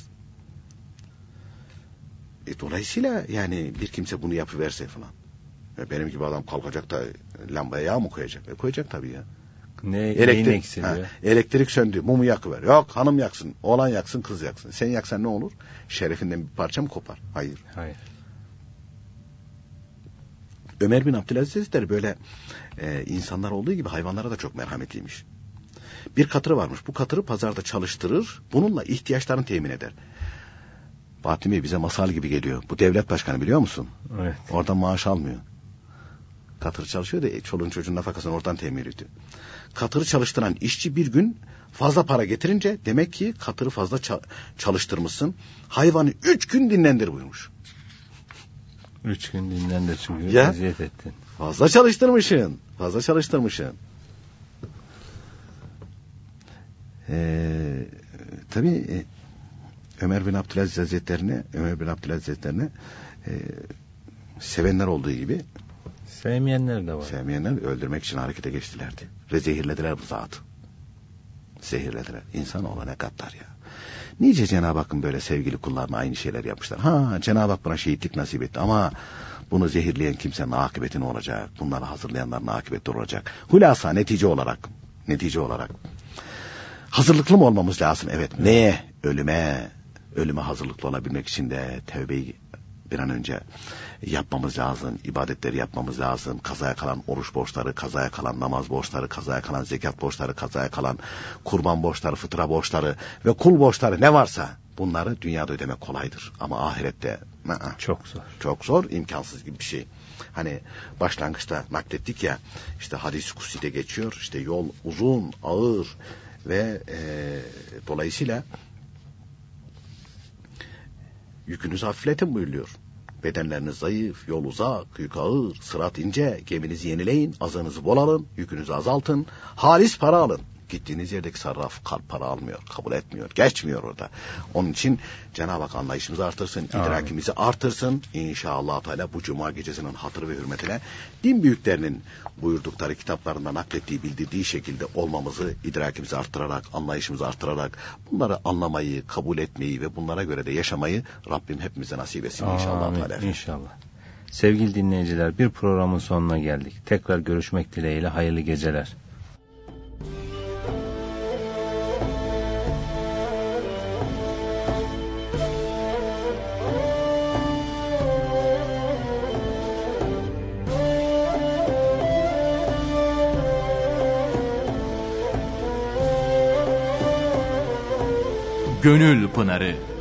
E, dolayısıyla yani bir kimse bunu yapıverse falan. E, benim gibi adam kalkacak da lambaya yağ mı koyacak? E, koyacak tabii ya. Ne, elektrik, ha, elektrik söndü. Mumu yakıver. Yok hanım yaksın. Oğlan yaksın, kız yaksın. Sen yaksan ne olur? Şerefinden bir parça mı kopar? Hayır. Hayır. Ömer bin Abdülaziz Hazretleri böyle e, insanlar olduğu gibi hayvanlara da çok merhametliymiş. Bir katırı varmış. Bu katırı pazarda çalıştırır. Bununla ihtiyaçlarını temin eder. Bahattin Bey bize masal gibi geliyor. Bu devlet başkanı biliyor musun? Evet. Oradan maaş almıyor. Katırı çalışıyor da çoluğun çocuğun nafakasını oradan temin ediyor. Katırı çalıştıran işçi bir gün fazla para getirince demek ki katırı fazla ça- çalıştırmışsın. Hayvanı üç gün dinlendir buyurmuş. Üç gün dinlendir çünkü ya, eziyet ettin. Fazla çalıştırmışsın. Fazla çalıştırmışsın. Ee, tabii e, Ömer bin Abdülaziz Hazretlerine Ömer bin Abdülaziz Hazretlerine e, sevenler olduğu gibi sevmeyenler de var. Sevmeyenler öldürmek için harekete geçtilerdi. Ve zehirlediler bu zatı. Zehirlediler. İnsanoğlu ne gaddar ya. Nice Cenab-ı Hakk'ın böyle sevgili kullarına aynı şeyler yapmışlar. Ha Cenab-ı Hak buna şehitlik nasip etti ama bunu zehirleyen kimsenin akıbeti ne olacak? Bunları hazırlayanların akıbeti olacak. Hulasa netice olarak netice olarak hazırlıklı mı olmamız lazım? Evet. Neye? Ölüme. Ölüme hazırlıklı olabilmek için de tevbeyi bir an önce yapmamız lazım. İbadetleri yapmamız lazım. Kazaya kalan oruç borçları, kazaya kalan namaz borçları, kazaya kalan zekat borçları, kazaya kalan kurban borçları, fıtra borçları ve kul borçları ne varsa bunları dünyada ödemek kolaydır. Ama ahirette Aa, Çok zor. Çok zor, imkansız gibi bir şey. Hani başlangıçta naklettik ya, işte hadis-i kutsi'de geçiyor, işte yol uzun, ağır ve e, dolayısıyla yükünüzü hafifletin buyuruyor. Bedenleriniz zayıf, yol uzak, yük ağır, sırat ince, geminizi yenileyin, azınızı bol alın, yükünüzü azaltın, halis para alın. Gittiğiniz yerdeki sarraf kalp para almıyor, kabul etmiyor, geçmiyor orada. Onun için Cenab-ı Hak anlayışımızı artırsın, idrakimizi artırsın. İnşallah Teala bu cuma gecesinin hatırı ve hürmetine din büyüklerinin buyurdukları kitaplarında naklettiği, bildirdiği şekilde olmamızı, idrakimizi arttırarak, anlayışımızı arttırarak bunları anlamayı, kabul etmeyi ve bunlara göre de yaşamayı Rabbim hepimize nasip etsin inşallah Teala. İnşallah. Sevgili dinleyiciler, bir programın sonuna geldik. Tekrar görüşmek dileğiyle hayırlı geceler. Gönül Pınarı